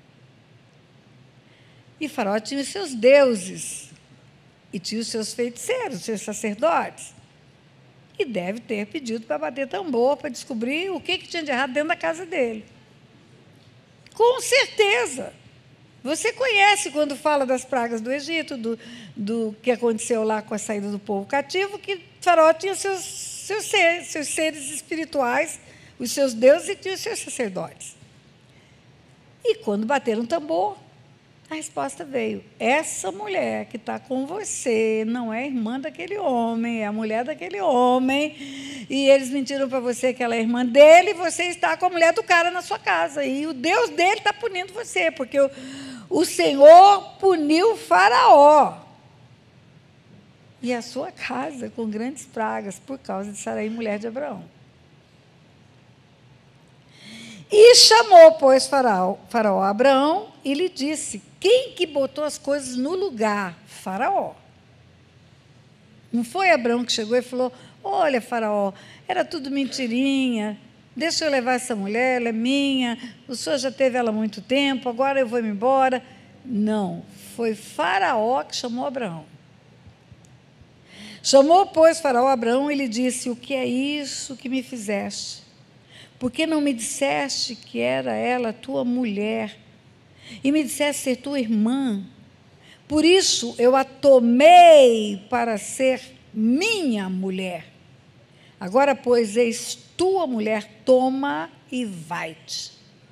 E Faraó tinha os seus deuses, e tinha os seus feiticeiros, os seus sacerdotes. E deve ter pedido para bater tambor, para descobrir o que tinha de errado dentro da casa dele. Com certeza. Você conhece, quando fala das pragas do Egito, do que aconteceu lá com a saída do povo cativo, que Faraó tinha seus seres espirituais, os seus deuses, e tinha os seus sacerdotes. E quando bateram tambor, a resposta veio, essa mulher que está com você não é irmã daquele homem, é a mulher daquele homem, e eles mentiram para você que ela é irmã dele, e você está com a mulher do cara na sua casa, e o Deus dele está punindo você, porque o Senhor puniu Faraó e a sua casa com grandes pragas por causa de Saraí, mulher de Abraão. E chamou, pois, Faraó a Abraão e lhe disse, quem que botou as coisas no lugar? Faraó. Não foi Abraão que chegou e falou, olha, Faraó, era tudo mentirinha, deixa eu levar essa mulher, ela é minha, o senhor já teve ela há muito tempo, agora eu vou me embora. Não, foi Faraó que chamou Abraão. Chamou, pois, Faraó a Abraão e lhe disse, o que é isso que me fizeste? Por que não me disseste que era ela tua mulher, e me disseste ser tua irmã? Por isso eu a tomei para ser minha mulher. Agora, pois, eis tua mulher, toma e vai-te.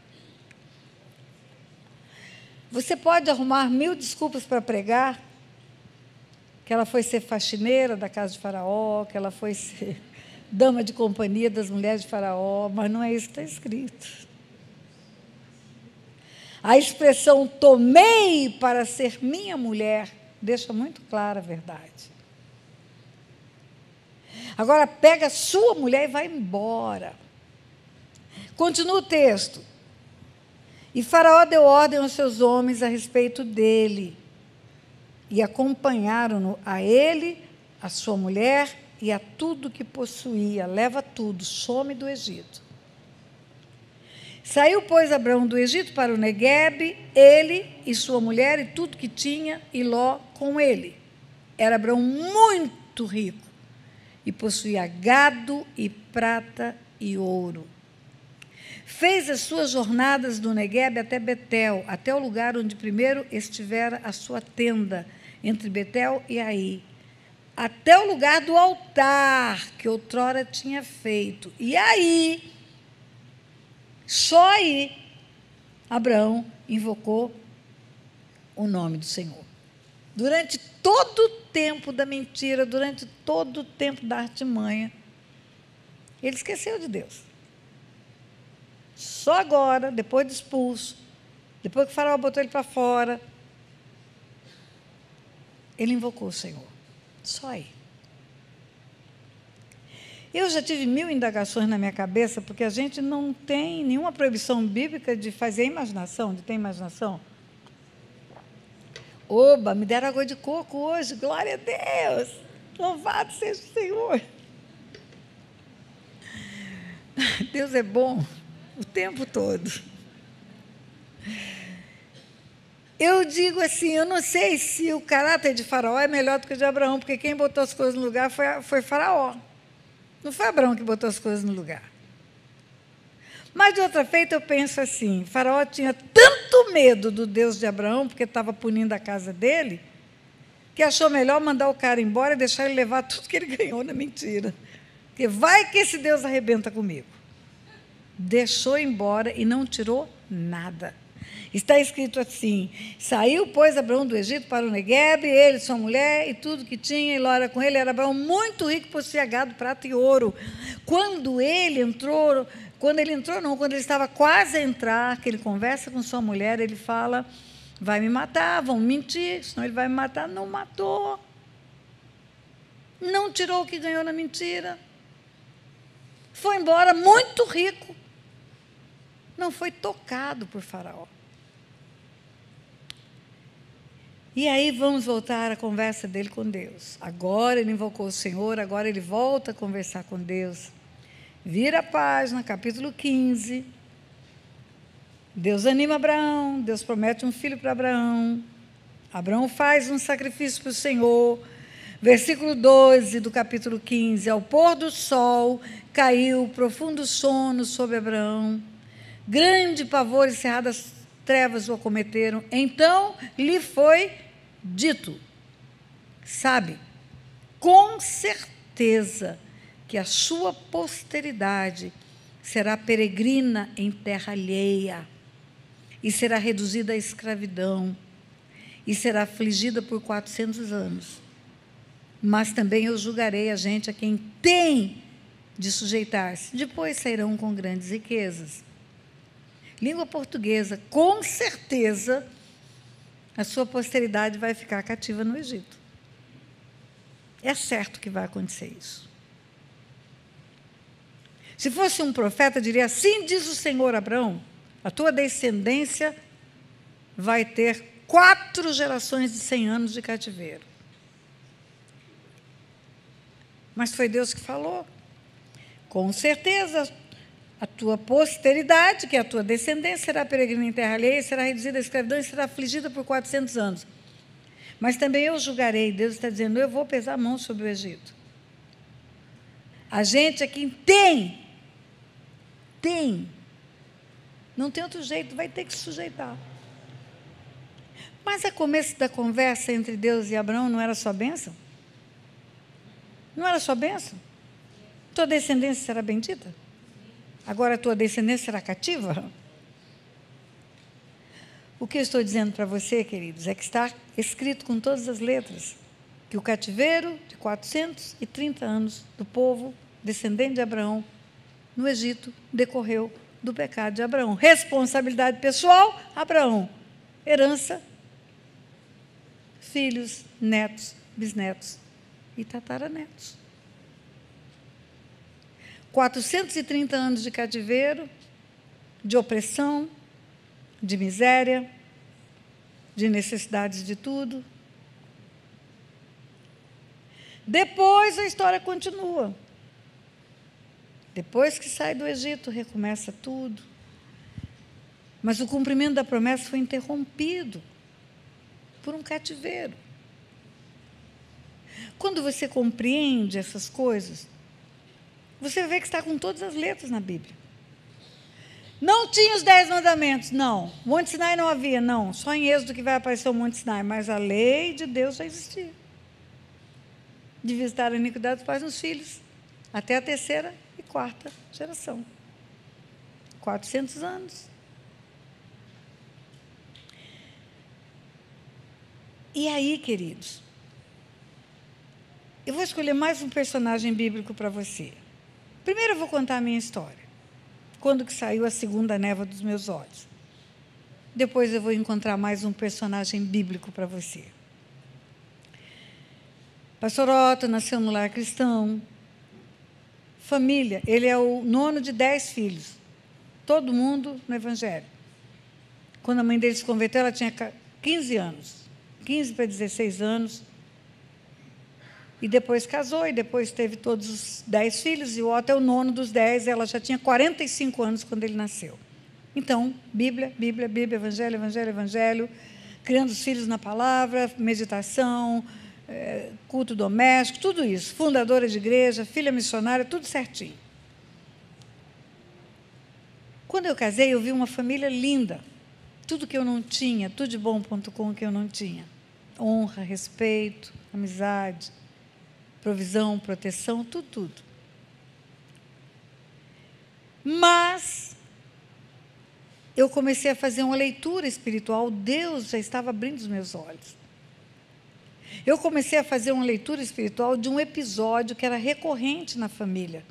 Você pode arrumar 1000 desculpas para pregar, que ela foi ser faxineira da casa de Faraó, que ela foi ser dama de companhia das mulheres de Faraó, mas não é isso que está escrito. A expressão tomei para ser minha mulher deixa muito clara a verdade. Agora pega a sua mulher e vai embora. Continua o texto. E Faraó deu ordem aos seus homens a respeito dele, e acompanharam-no a ele, a sua mulher e a tudo que possuía. Leva tudo, some do Egito. Saiu, pois, Abraão do Egito para o Neguebe, ele e sua mulher e tudo que tinha, e Ló com ele. Era Abraão muito rico, e possuía gado e prata e ouro. Fez as suas jornadas do Neguebe até Betel, até o lugar onde primeiro estivera a sua tenda, entre Betel e Ai, até o lugar do altar que outrora tinha feito. E aí, só aí, Abraão invocou o nome do Senhor. Durante todo o tempo da mentira, durante todo o tempo da artimanha, ele esqueceu de Deus. Só agora, depois de expulso, depois que o Faraó botou ele para fora, ele invocou o Senhor. Só aí. Eu já tive 1000 indagações na minha cabeça, porque a gente não tem nenhuma proibição bíblica de fazer imaginação, de ter imaginação. Oba, me deram água de coco hoje, glória a Deus! Louvado seja o Senhor! Deus é bom o tempo todo. Eu digo assim, eu não sei se o caráter de Faraó é melhor do que o de Abraão, porque quem botou as coisas no lugar foi Faraó. Não foi Abraão que botou as coisas no lugar. Mas, de outra feita, eu penso assim, Faraó tinha tanto medo do Deus de Abraão, porque estava punindo a casa dele, que achou melhor mandar o cara embora e deixar ele levar tudo que ele ganhou na mentira. Porque vai que esse Deus arrebenta comigo. Deixou embora e não tirou nada. Está escrito assim, saiu, pois, Abraão do Egito para o Neguebe, ele, sua mulher e tudo que tinha, e Ló era com ele. Era Abraão muito rico, possuía gado, prata e ouro. Quando ele estava quase a entrar, que ele conversa com sua mulher, ele fala, vai me matar, vão mentir, senão ele vai me matar. Não matou. Não tirou o que ganhou na mentira. Foi embora muito rico. Não foi tocado por Faraó. E aí vamos voltar à conversa dele com Deus. Agora ele invocou o Senhor, agora ele volta a conversar com Deus. Vira a página, capítulo 15. Deus anima Abraão, Deus promete um filho para Abraão. Abraão faz um sacrifício para o Senhor. Versículo 12 do capítulo 15. Ao pôr do sol, caiu profundo sono sobre Abraão. Grande pavor e cerradas trevas o acometeram. Então lhe foi dito, sabe, com certeza que a sua posteridade será peregrina em terra alheia e será reduzida à escravidão e será afligida por 400 anos. Mas também eu julgarei a gente a quem tem de sujeitar-se. Depois sairão com grandes riquezas. Língua portuguesa, com certeza, a sua posteridade vai ficar cativa no Egito. É certo que vai acontecer isso. Se fosse um profeta, diria, assim diz o Senhor, Abraão, a tua descendência vai ter 4 gerações de 100 anos de cativeiro. Mas foi Deus que falou. Com certeza, a tua posteridade, que é a tua descendência, será peregrina em terra alheia, será reduzida à escravidão e será afligida por 400 anos. Mas também eu julgarei. Deus está dizendo, eu vou pesar a mão sobre o Egito. A gente aqui tem, não tem outro jeito, vai ter que se sujeitar. Mas a começo da conversa entre Deus e Abraão não era só bênção? Não era só bênção? Tua descendência será bendita? Agora a tua descendência será cativa? O que eu estou dizendo para você, queridos, é que está escrito com todas as letras que o cativeiro de 430 anos do povo descendente de Abraão no Egito decorreu do pecado de Abraão. Responsabilidade pessoal, Abraão. Herança, filhos, netos, bisnetos e tataranetos. 430 anos de cativeiro, de opressão, de miséria, de necessidades de tudo. Depois a história continua. Depois que sai do Egito, recomeça tudo. Mas o cumprimento da promessa foi interrompido por um cativeiro. Quando você compreende essas coisas, você vê que está com todas as letras na Bíblia. Não tinha os 10 mandamentos, não. Monte Sinai não havia, não. Só em Êxodo que vai aparecer o Monte Sinai. Mas a lei de Deus já existia. De visitar a iniquidade dos pais nos filhos, até a 3ª e 4ª geração. 400 anos. E aí, queridos, eu vou escolher mais um personagem bíblico para você. Primeiro eu vou contar a minha história. Quando que saiu a segunda névoa dos meus olhos. Depois eu vou encontrar mais um personagem bíblico para você. Pastor Otto nasceu no lar cristão. Família, ele é o 9º de 10 filhos. Todo mundo no Evangelho. Quando a mãe dele se converteu, ela tinha 15 anos. 15 para 16 anos. E depois casou, e depois teve todos os 10 filhos, e o Otto é o 9º dos 10, ela já tinha 45 anos quando ele nasceu. Então, Bíblia, Bíblia, Bíblia, Evangelho, Evangelho, Evangelho, criando os filhos na palavra, meditação, culto doméstico, tudo isso. Fundadora de igreja, filha missionária, tudo certinho. Quando eu casei, eu vi uma família linda. Tudo que eu não tinha, tudo de bom.com que eu não tinha. Honra, respeito, amizade, provisão, proteção, tudo. Mas eu comecei a fazer uma leitura espiritual, Deus já estava abrindo os meus olhos. Eu comecei a fazer uma leitura espiritual de um episódio que era recorrente na família.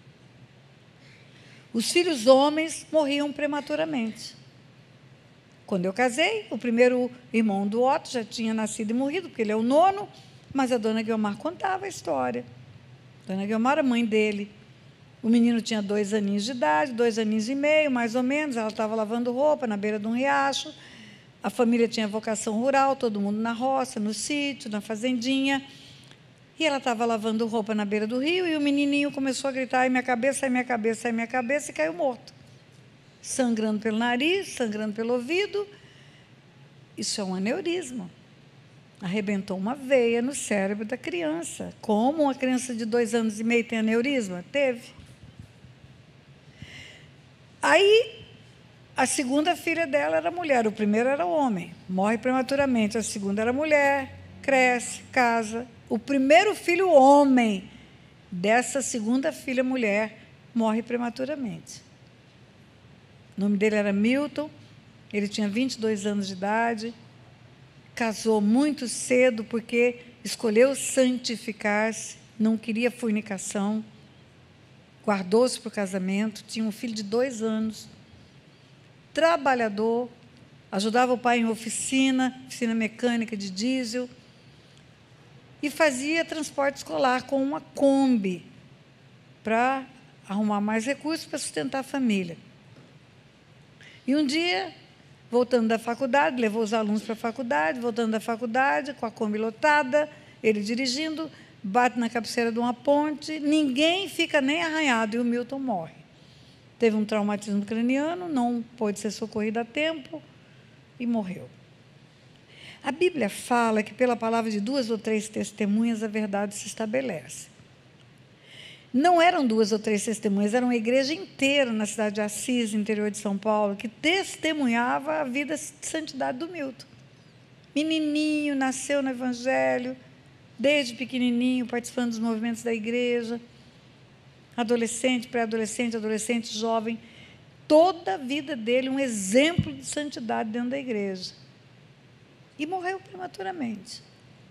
Os filhos homens morriam prematuramente. Quando eu casei, o primeiro irmão do Otto já tinha nascido e morrido, porque ele é o 9º, mas a dona Guiomar contava a história. Dona Guiomar, a mãe dele, o menino tinha 2 aninhos de idade, 2 aninhos e meio, mais ou menos, ela estava lavando roupa na beira de um riacho, a família tinha vocação rural, todo mundo na roça, no sítio, na fazendinha, e ela estava lavando roupa na beira do rio, e o menininho começou a gritar, ai minha cabeça, ai minha cabeça, ai minha cabeça, e caiu morto. Sangrando pelo nariz, sangrando pelo ouvido. Isso é um aneurisma. Arrebentou uma veia no cérebro da criança. Como uma criança de 2 anos e meio tem aneurisma? Teve. Aí, a segunda filha dela era mulher, o primeiro era homem, morre prematuramente. A segunda era mulher, cresce, casa. O primeiro filho homem dessa segunda filha mulher morre prematuramente. O nome dele era Milton, ele tinha 22 anos de idade, casou muito cedo porque escolheu santificar-se, não queria fornicação, guardou-se para o casamento, tinha um filho de 2 anos, trabalhador, ajudava o pai em oficina mecânica de diesel, e fazia transporte escolar com uma Kombi para arrumar mais recursos para sustentar a família. E um dia, voltando da faculdade, levou os alunos para a faculdade, voltando da faculdade, com a Kombi lotada, ele dirigindo, bate na cabeceira de uma ponte, ninguém fica nem arranhado, e o Milton morre. Teve um traumatismo craniano, não pôde ser socorrido a tempo e morreu. A Bíblia fala que, pela palavra de 2 ou 3 testemunhas, a verdade se estabelece. Não eram 2 ou 3 testemunhas, era uma igreja inteira na cidade de Assis, interior de São Paulo, que testemunhava a vida de santidade do Milton. Menininho, nasceu no Evangelho, desde pequenininho, participando dos movimentos da igreja, adolescente, pré-adolescente, adolescente, jovem, toda a vida dele um exemplo de santidade dentro da igreja. E morreu prematuramente.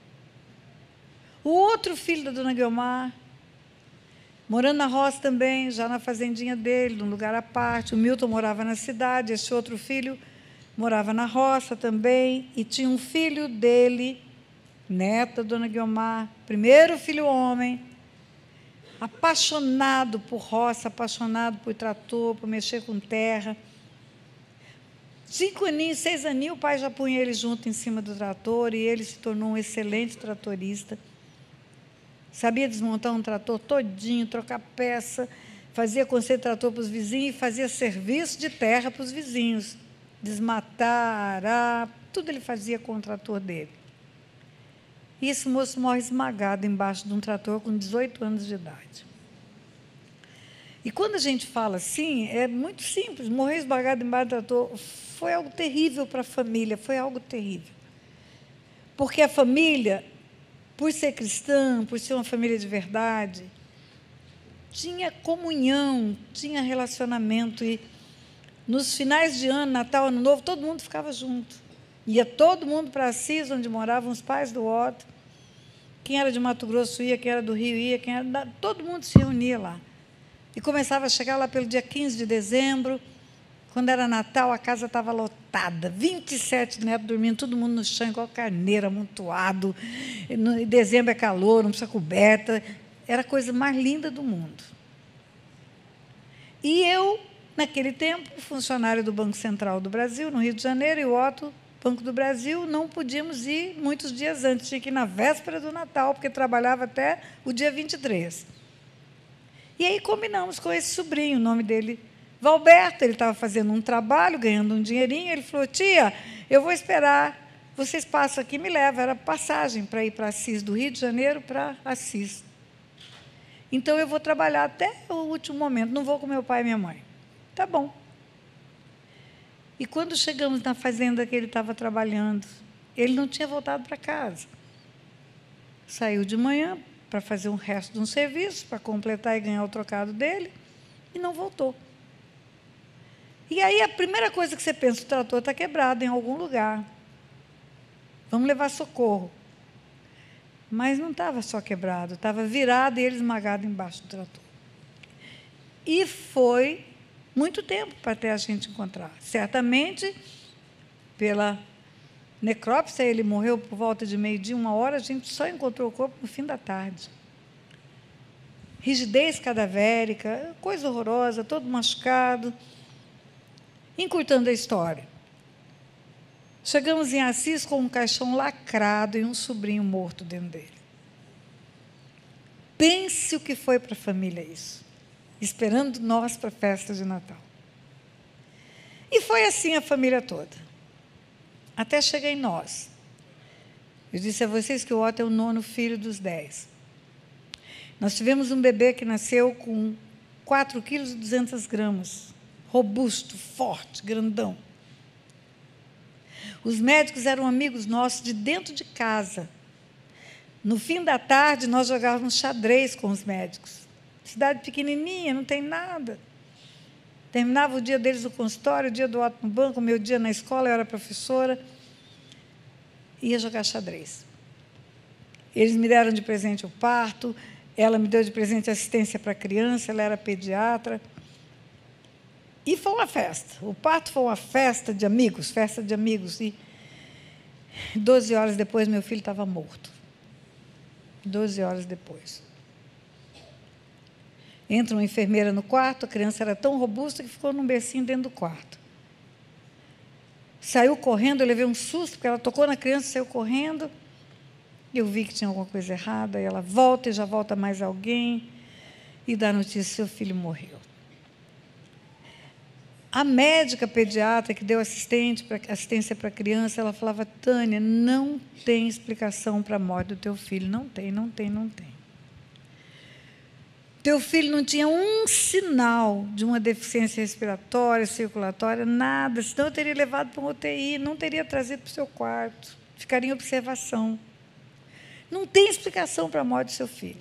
O outro filho da dona Guiomar, morando na roça também, já na fazendinha dele, num lugar à parte. O Milton morava na cidade, esse outro filho morava na roça também, e tinha um filho dele, neto da dona Guiomar, primeiro filho homem, apaixonado por roça, apaixonado por trator, por mexer com terra. 5 aninhos, 6 aninhos, o pai já punha ele junto em cima do trator e ele se tornou um excelente tratorista. Sabia desmontar um trator todinho, trocar peça, fazia conserto de trator para os vizinhos e fazia serviço de terra para os vizinhos. Desmatar, arar, tudo ele fazia com o trator dele. E esse moço morre esmagado embaixo de um trator com 18 anos de idade. E quando a gente fala assim, é muito simples. Morrer esmagado embaixo do trator foi algo terrível para a família, foi algo terrível. Porque a família, por ser cristã, por ser uma família de verdade, tinha comunhão, tinha relacionamento. E nos finais de ano, Natal, Ano Novo, todo mundo ficava junto. Ia todo mundo para Assis, onde moravam os pais do Otto. Quem era de Mato Grosso ia, quem era do Rio ia, todo mundo se reunia lá. E começava a chegar lá pelo dia 15 de dezembro. Quando era Natal, a casa estava lotada. 27 netos dormindo, todo mundo no chão, igual carneiro, amontoado. Em dezembro é calor, não precisa coberta. Era a coisa mais linda do mundo. E eu, naquele tempo, funcionário do Banco Central do Brasil, no Rio de Janeiro, e o Otto, Banco do Brasil, não podíamos ir muitos dias antes. Tinha que ir na véspera do Natal, porque trabalhava até o dia 23. E aí combinamos com esse sobrinho, o nome dele Valberto. Ele estava fazendo um trabalho, ganhando um dinheirinho. Ele falou: tia, eu vou esperar, vocês passam aqui e me levam. Era passagem para ir para Assis, do Rio de Janeiro para Assis. Então, eu vou trabalhar até o último momento, não vou com meu pai e minha mãe. Tá bom. E quando chegamos na fazenda que ele estava trabalhando, ele não tinha voltado para casa. Saiu de manhã para fazer um resto de um serviço, para completar e ganhar o trocado dele, e não voltou. E aí a primeira coisa que você pensa, o trator está quebrado em algum lugar. Vamos levar socorro. Mas não estava só quebrado, estava virado e ele esmagado embaixo do trator. E foi muito tempo para até a gente encontrar. Certamente, pela necrópsia, ele morreu por volta de 12h, 1h, a gente só encontrou o corpo no fim da tarde. Rigidez cadavérica, coisa horrorosa, todo machucado. Encurtando a história. Chegamos em Assis com um caixão lacrado e um sobrinho morto dentro dele. Pense o que foi para a família isso. Esperando nós para a festa de Natal. E foi assim a família toda. Até chegar em nós. Eu disse a vocês que o Otto é o 9º filho dos 10. Nós tivemos um bebê que nasceu com 4,2 kg. Robusto, forte, grandão. Os médicos eram amigos nossos de dentro de casa. No fim da tarde, nós jogávamos xadrez com os médicos. Cidade pequenininha, não tem nada. Terminava o dia deles no consultório, o dia do Otto no banco, o meu dia na escola, eu era professora. Ia jogar xadrez. Eles me deram de presente o parto, ela me deu de presente assistência para a criança, ela era pediatra. E foi uma festa. O parto foi uma festa de amigos. E 12 horas depois, meu filho estava morto. 12 horas depois. Entra uma enfermeira no quarto, a criança era tão robusta que ficou num bercinho dentro do quarto. Saiu correndo, eu levei um susto, porque ela tocou na criança, saiu correndo. Eu vi que tinha alguma coisa errada, e ela volta, e já volta mais alguém, e dá a notícia: seu filho morreu. A médica pediatra que deu assistência para a criança, ela falava: Tânia, não tem explicação para a morte do teu filho. Não tem. Teu filho não tinha um sinal de uma deficiência respiratória, circulatória, nada. Senão eu teria levado para uma UTI, não teria trazido para o seu quarto. Ficaria em observação. Não tem explicação para a morte do seu filho.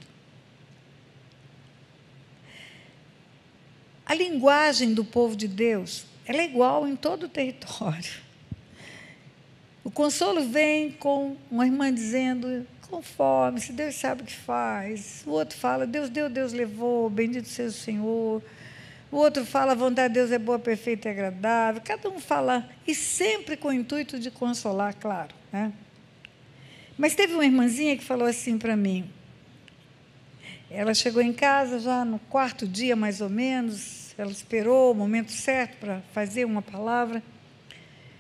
A linguagem do povo de Deus, ela é igual em todo o território. O consolo vem com uma irmã dizendo: conforme, se Deus sabe o que faz. O outro fala: Deus deu, Deus levou, bendito seja o Senhor. O outro fala: a vontade de Deus é boa, perfeita e agradável. Cada um fala, e sempre com o intuito de consolar, claro, né? Mas teve uma irmãzinha que falou assim para mim. Ela chegou em casa já no 4º dia, mais ou menos. Ela esperou o momento certo para fazer uma palavra.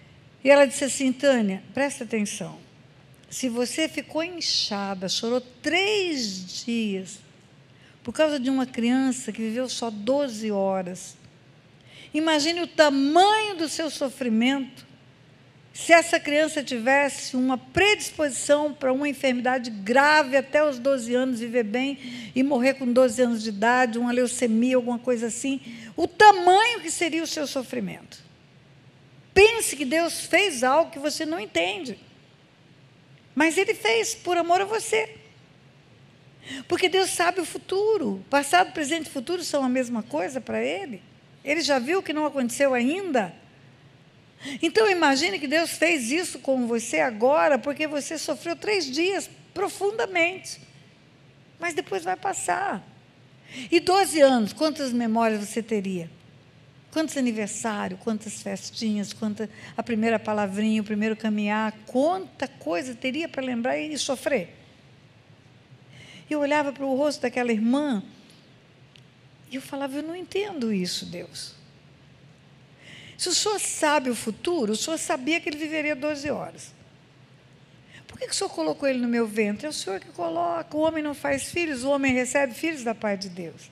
E ela disse assim: Tânia, presta atenção. Se você ficou inchada, chorou 3 dias, por causa de uma criança que viveu só 12 horas, imagine o tamanho do seu sofrimento se essa criança tivesse uma predisposição para uma enfermidade grave até os 12 anos, viver bem e morrer com 12 anos de idade, uma leucemia, alguma coisa assim, o tamanho que seria o seu sofrimento. Pense que Deus fez algo que você não entende, mas Ele fez por amor a você. Porque Deus sabe o futuro. Passado, presente e futuro são a mesma coisa para Ele. Ele já viu o que não aconteceu ainda. Então, imagine que Deus fez isso com você agora, porque você sofreu 3 dias profundamente. Mas depois vai passar. E 12 anos, quantas memórias você teria? Quantos aniversários, quantas festinhas, quanta a primeira palavrinha, o primeiro caminhar, quanta coisa teria para lembrar e sofrer. Eu olhava para o rosto daquela irmã e eu falava: eu não entendo isso, Deus. Se o Senhor sabe o futuro, o Senhor sabia que ele viveria 12 horas. Por que o Senhor colocou ele no meu ventre? É o Senhor que coloca. O homem não faz filhos, o homem recebe filhos da parte de Deus.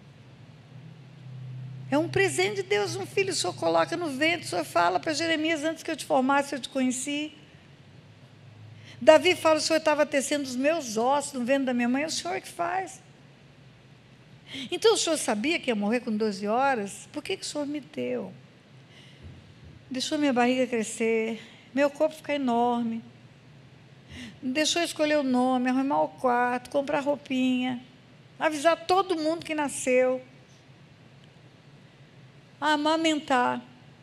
É um presente de Deus, um filho o Senhor coloca no ventre. O Senhor fala para Jeremias: antes que eu te formasse, eu te conheci. Davi fala: o Senhor estava tecendo os meus ossos no ventre da minha mãe. É o Senhor que faz. Então o Senhor sabia que ia morrer com 12 horas? Por que o Senhor me deu? Deixou minha barriga crescer, meu corpo ficar enorme. Deixou eu escolher o nome, arrumar o quarto, comprar roupinha, avisar todo mundo que nasceu. Amamentar.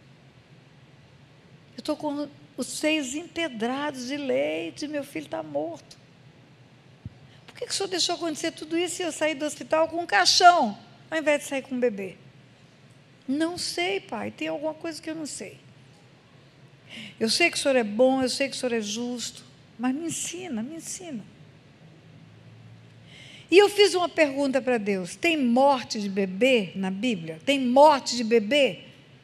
Eu estou com os seios empedrados de leite, meu filho está morto. Por que o Senhor deixou acontecer tudo isso e eu saí do hospital com um caixão, ao invés de sair com um bebê? Não sei, Pai, tem alguma coisa que eu não sei. Eu sei que o Senhor é bom, eu sei que o Senhor é justo, mas me ensina, me ensina. E eu fiz uma pergunta para Deus: tem morte de bebê na Bíblia? Tem morte de bebê?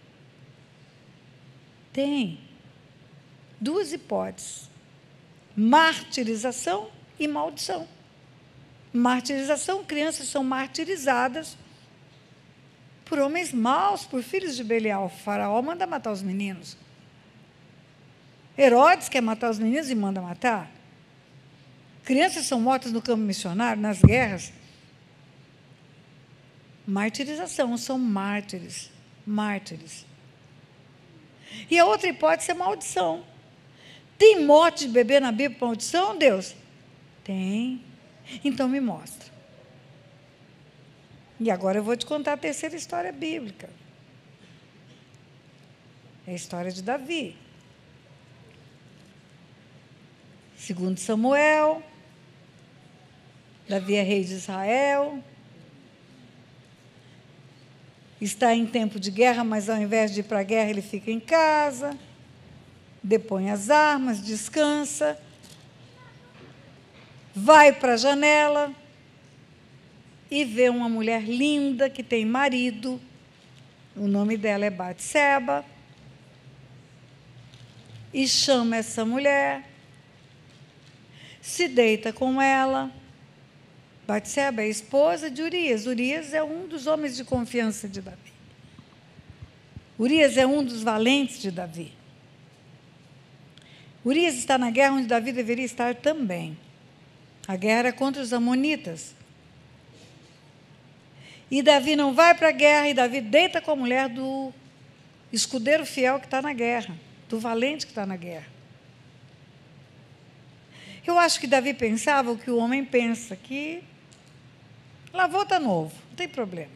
Tem. 2 hipóteses: martirização e maldição. Martirização: crianças são martirizadas por homens maus, por filhos de Belial. O faraó manda matar os meninos. Herodes quer matar os meninos e manda matar. Crianças são mortas no campo missionário, nas guerras. Martirização, são mártires. Mártires. E a outra hipótese é maldição. Tem morte de bebê na Bíblia por maldição, Deus? Tem. Então me mostra. E agora eu vou te contar a terceira história bíblica. É a história de Davi. 2 Samuel. Davi é rei de Israel. Está em tempo de guerra, mas ao invés de ir para a guerra, ele fica em casa, depõe as armas, descansa, vai para a janela e vê uma mulher linda que tem marido. O nome dela é Batseba. E chama essa mulher, se deita com ela. Batseba é a esposa de Urias. Urias é um dos homens de confiança de Davi. Urias é um dos valentes de Davi. Urias está na guerra onde Davi deveria estar também. A guerra era contra os amonitas. E Davi não vai para a guerra, e Davi deita com a mulher do escudeiro fiel que está na guerra, do valente que está na guerra. Eu acho que Davi pensava o que o homem pensa, que lavou está novo, não tem problema.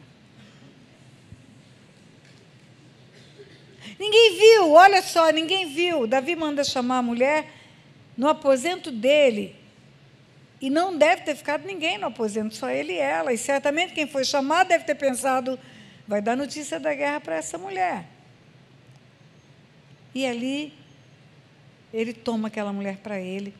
Ninguém viu, olha só, ninguém viu. Davi manda chamar a mulher no aposento dele. E não deve ter ficado ninguém no aposento, só ele e ela. E certamente quem foi chamado deve ter pensado: vai dar notícia da guerra para essa mulher. E ali, ele toma aquela mulher para ele.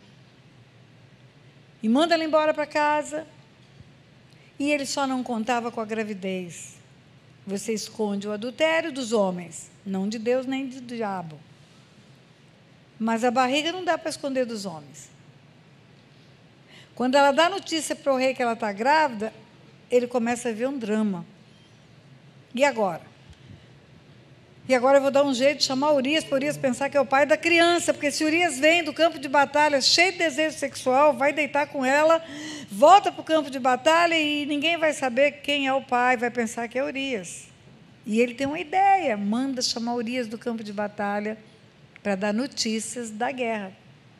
E manda ela embora para casa. E ele só não contava com a gravidez. Você esconde o adultério dos homens, não de Deus nem do diabo. Mas a barriga não dá para esconder dos homens. Quando ela dá notícia para o rei que ela está grávida, ele começa a ver um drama. E agora? E agora eu vou dar um jeito de chamar Urias, para Urias pensar que é o pai da criança, porque se Urias vem do campo de batalha cheio de desejo sexual, vai deitar com ela, volta para o campo de batalha e ninguém vai saber quem é o pai, vai pensar que é Urias. E ele tem uma ideia, manda chamar Urias do campo de batalha para dar notícias da guerra.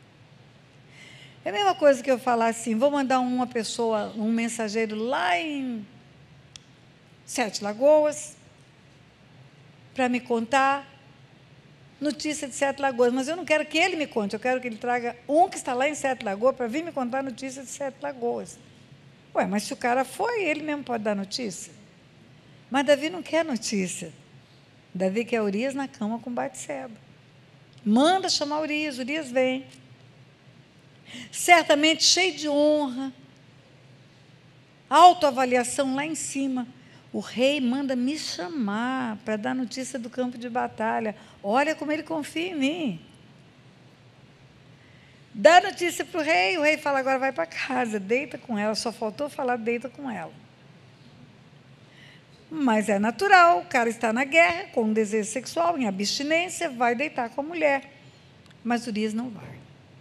É a mesma coisa que eu falar assim, vou mandar uma pessoa, um mensageiro lá em Sete Lagoas, para me contar notícia de Sete Lagoas, mas eu não quero que ele me conte, eu quero que ele traga um que está lá em Sete Lagoas para vir me contar notícia de Sete Lagoas. Ué, mas se o cara foi, ele mesmo pode dar notícia. Mas Davi não quer notícia. Davi quer Urias na cama com Batseba. Manda chamar Urias, Urias vem. Certamente cheio de honra, autoavaliação lá em cima. O rei manda me chamar para dar notícia do campo de batalha. Olha como ele confia em mim. Dá notícia para o rei fala, agora vai para casa, deita com ela. Só faltou falar, deita com ela. Mas é natural, o cara está na guerra, com um desejo sexual, em abstinência, vai deitar com a mulher. Mas Urias não vai.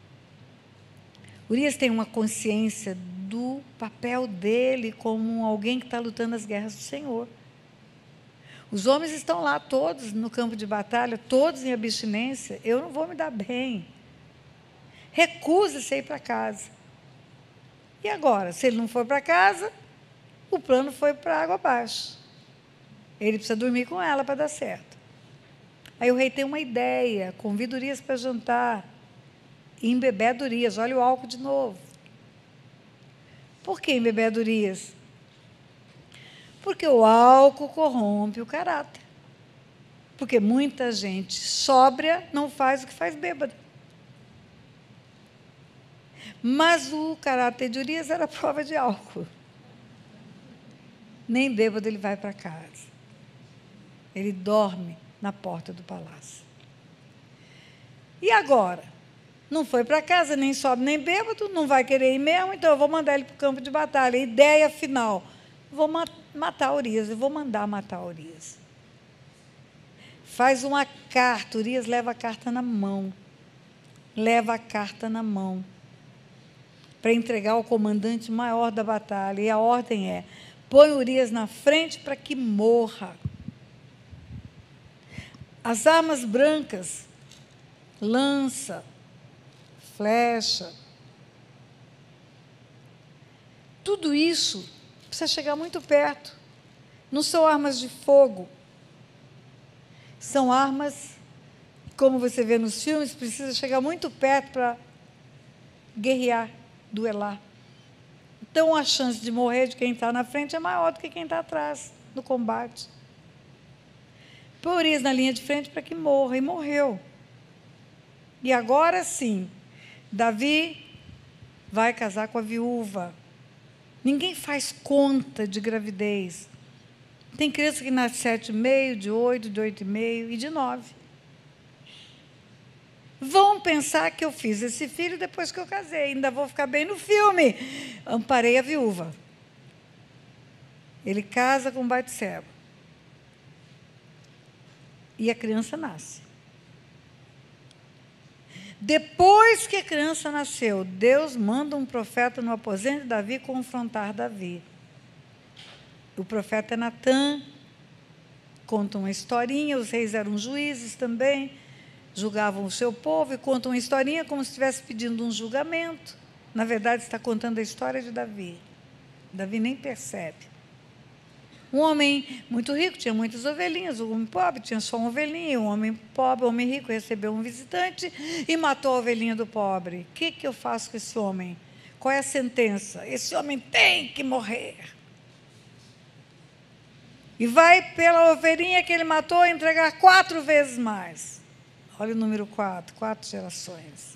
Urias tem uma consciência do papel dele como alguém que está lutando as guerras do Senhor. Os homens estão lá todos no campo de batalha, todos em abstinência, eu não vou me dar bem. Recusa-se a ir para casa. E agora, se ele não for para casa, o plano foi para água abaixo. Ele precisa dormir com ela para dar certo. Aí o rei tem uma ideia, convida Urias para jantar, e embebeda Urias, olha o álcool de novo. Por que embebeda Urias? Porque o álcool corrompe o caráter. Porque muita gente sóbria não faz o que faz bêbada. Mas o caráter de Urias era prova de álcool. Nem bêbado ele vai para casa. Ele dorme na porta do palácio. E agora? Não foi para casa, nem sobe, nem bêbado, não vai querer ir mesmo, então eu vou mandar ele para o campo de batalha. Ideia final, vou matar Urias, eu vou mandar matar Urias. Faz uma carta, Urias leva a carta na mão. Leva a carta na mão para entregar ao comandante maior da batalha. E a ordem é, põe Urias na frente para que morra. As armas brancas, lança, flecha, tudo isso precisa chegar muito perto. Não são armas de fogo. São armas, como você vê nos filmes, precisa chegar muito perto para guerrear, duelar. Então, a chance de morrer de quem está na frente é maior do que quem está atrás, no combate. Põe Urias na linha de frente para que morra, e morreu. E agora sim, Davi vai casar com a viúva. Ninguém faz conta de gravidez. Tem criança que nasce 7,5, de 8, de 8,5 e de 9. Vão pensar que eu fiz esse filho depois que eu casei. Ainda vou ficar bem no filme. Amparei a viúva. Ele casa com Batseba. E a criança nasce. Depois que a criança nasceu, Deus manda um profeta no aposento de Davi confrontar Davi. O profeta é Natã, conta uma historinha, os reis eram juízes também, julgavam o seu povo, e conta uma historinha como se estivesse pedindo um julgamento. Na verdade, está contando a história de Davi. Davi nem percebe. Um homem muito rico tinha muitas ovelhinhas, o homem pobre tinha só uma ovelhinha, o homem pobre, o homem rico recebeu um visitante e matou a ovelhinha do pobre. O que eu faço com esse homem? Qual é a sentença? Esse homem tem que morrer. E vai pela ovelhinha que ele matou entregar 4 vezes mais. Olha o número 4, 4 gerações.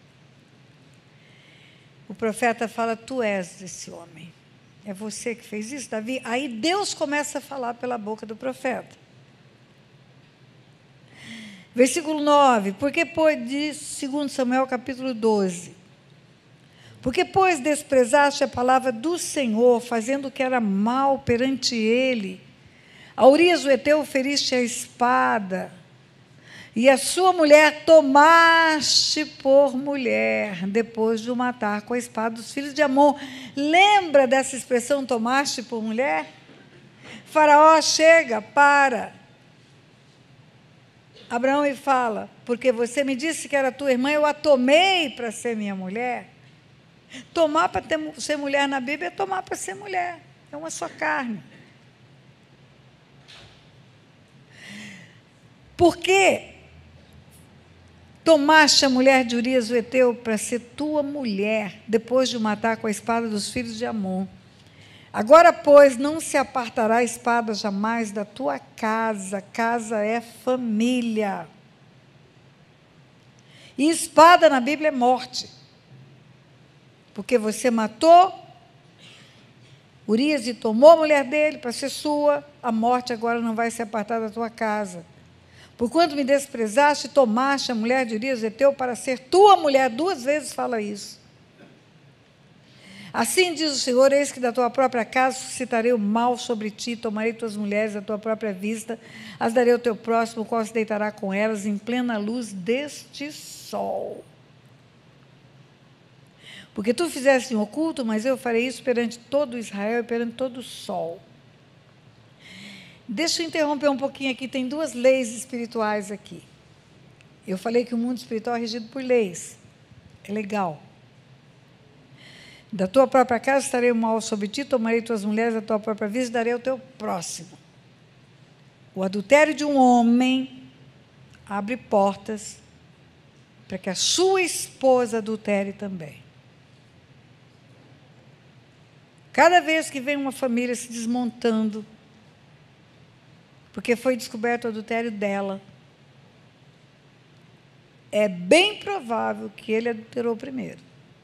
O profeta fala, tu és esse homem. É você que fez isso, Davi? Aí Deus começa a falar pela boca do profeta. Versículo 9. Porque, pois, diz 2 Samuel capítulo 12. Porque, pois, desprezaste a palavra do Senhor, fazendo o que era mal perante ele. A Urias o Heteu feriste a espada, e a sua mulher tomaste por mulher, depois de o matar com a espada dos filhos de Amon. Lembra dessa expressão, tomaste por mulher? Faraó chega para Abraão e fala, porque você me disse que era tua irmã, eu a tomei para ser minha mulher. Tomar para ser mulher na Bíblia é tomar para ser mulher, é uma só carne. Por que tomaste a mulher de Urias o Heteu para ser tua mulher, depois de o matar com a espada dos filhos de Amon? Agora, pois, não se apartará a espada jamais da tua casa. Casa é família. E espada na Bíblia é morte. Porque você matou Urias e tomou a mulher dele para ser sua, a morte agora não vai se apartar da tua casa. Porquanto me desprezaste, tomaste a mulher de Urias Heteu para ser tua mulher. 2 vezes fala isso. Assim diz o Senhor, eis que da tua própria casa suscitarei o mal sobre ti, tomarei tuas mulheres à tua própria vista, as darei ao teu próximo, o qual se deitará com elas em plena luz deste sol. Porque tu fizeste em oculto, mas eu farei isso perante todo Israel e perante todo o sol. Deixa eu interromper um pouquinho aqui, tem 2 leis espirituais aqui. Eu falei que o mundo espiritual é regido por leis. É legal. Da tua própria casa estarei o mal sobre ti, tomarei tuas mulheres da tua própria vista e darei ao teu próximo. O adultério de um homem abre portas para que a sua esposa adultere também. Cada vez que vem uma família se desmontando, porque foi descoberto o adultério dela, é bem provável que ele adulterou primeiro.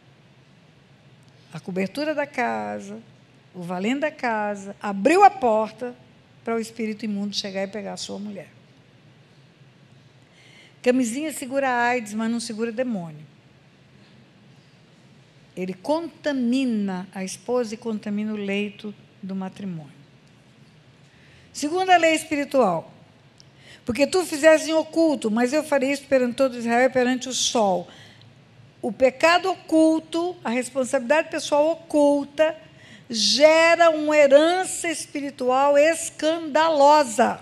A cobertura da casa, o valente da casa, abriu a porta para o espírito imundo chegar e pegar a sua mulher. Camisinha segura a AIDS, mas não segura demônio. Ele contamina a esposa e contamina o leito do matrimônio. Segunda lei espiritual. Porque tu fizeste em oculto, mas eu farei isso perante todo Israel e perante o sol. O pecado oculto, a responsabilidade pessoal oculta, gera uma herança espiritual escandalosa.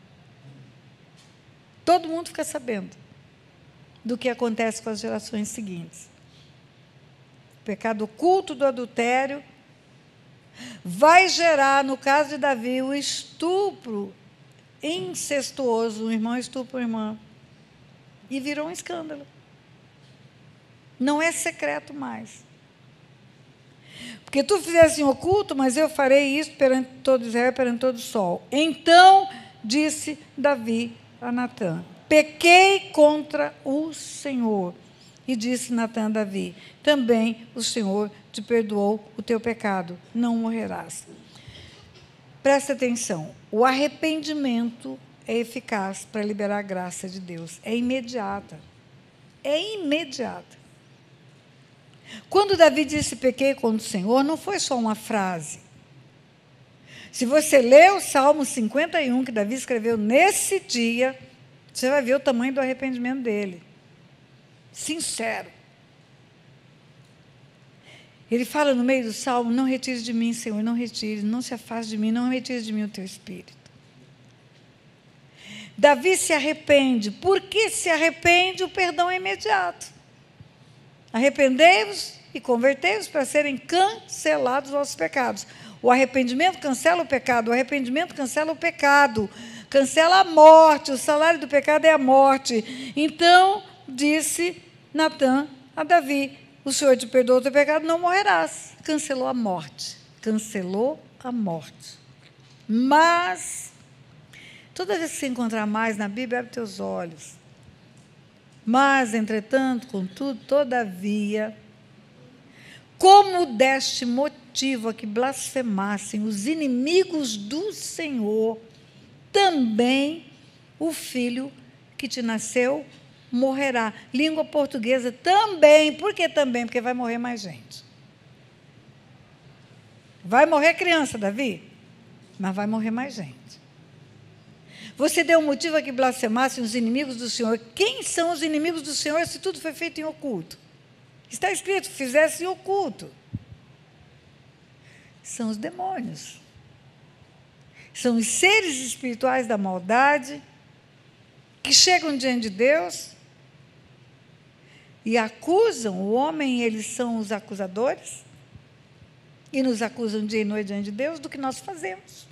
Todo mundo fica sabendo do que acontece com as gerações seguintes. O pecado oculto do adultério vai gerar, no caso de Davi, o estupro incestuoso, um irmão estupra uma irmã. E virou um escândalo. Não é secreto mais. Porque tu fizeste em oculto, mas eu farei isso perante todo Israel, perante todo o sol. Então disse Davi a Natã: pequei contra o Senhor. E disse Natã a Davi: também o Senhor te perdoou o teu pecado, não morrerás. Presta atenção, o arrependimento é eficaz para liberar a graça de Deus. É imediata. É imediata. Quando Davi disse pequei contra o Senhor, não foi só uma frase. Se você ler o Salmo 51, que Davi escreveu nesse dia, você vai ver o tamanho do arrependimento dele. Sincero. Ele fala no meio do Salmo: não retires de mim, Senhor, não retires, não se afaste de mim, não retires de mim o teu espírito. Davi se arrepende. Por que se arrepende? O perdão é imediato. Arrependei-vos e convertei-vos para serem cancelados os vossos pecados. O arrependimento cancela o pecado, o arrependimento cancela o pecado, cancela a morte, o salário do pecado é a morte. Então, disse Natã a Davi: o Senhor te perdoou o teu pecado, não morrerás. Cancelou a morte. Cancelou a morte. Mas, toda vez que você encontrar mais na Bíblia, abre teus olhos. Mas, entretanto, contudo, todavia, como deste motivo a que blasfemassem os inimigos do Senhor, também o filho que te nasceu morrerá. Língua portuguesa também. Por que também? Porque vai morrer mais gente. Vai morrer criança, Davi, mas vai morrer mais gente. Você deu um motivo a que blasfemassem os inimigos do Senhor. Quem são os inimigos do Senhor se tudo foi feito em oculto? Está escrito, fizesse em oculto. São os demônios. São os seres espirituais da maldade que chegam diante de Deus e acusam o homem, eles são os acusadores, e nos acusam dia e noite diante de Deus do que nós fazemos.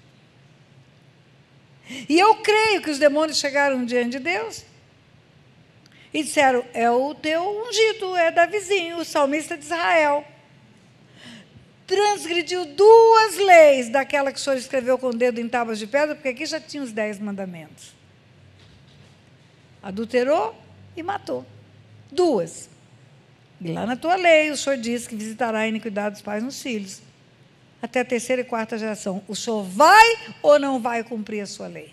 E eu creio que os demônios chegaram diante de Deus e disseram, é o teu ungido, é Davizinho, o salmista de Israel. Transgrediu 2 leis daquela que o Senhor escreveu com o dedo em tábuas de pedra, porque aqui já tinha os 10 mandamentos. Adulterou e matou. 2. E lá na tua lei, o Senhor diz que visitará a iniquidade dos pais nos filhos. Até a 3ª e 4ª geração. O Senhor vai ou não vai cumprir a sua lei?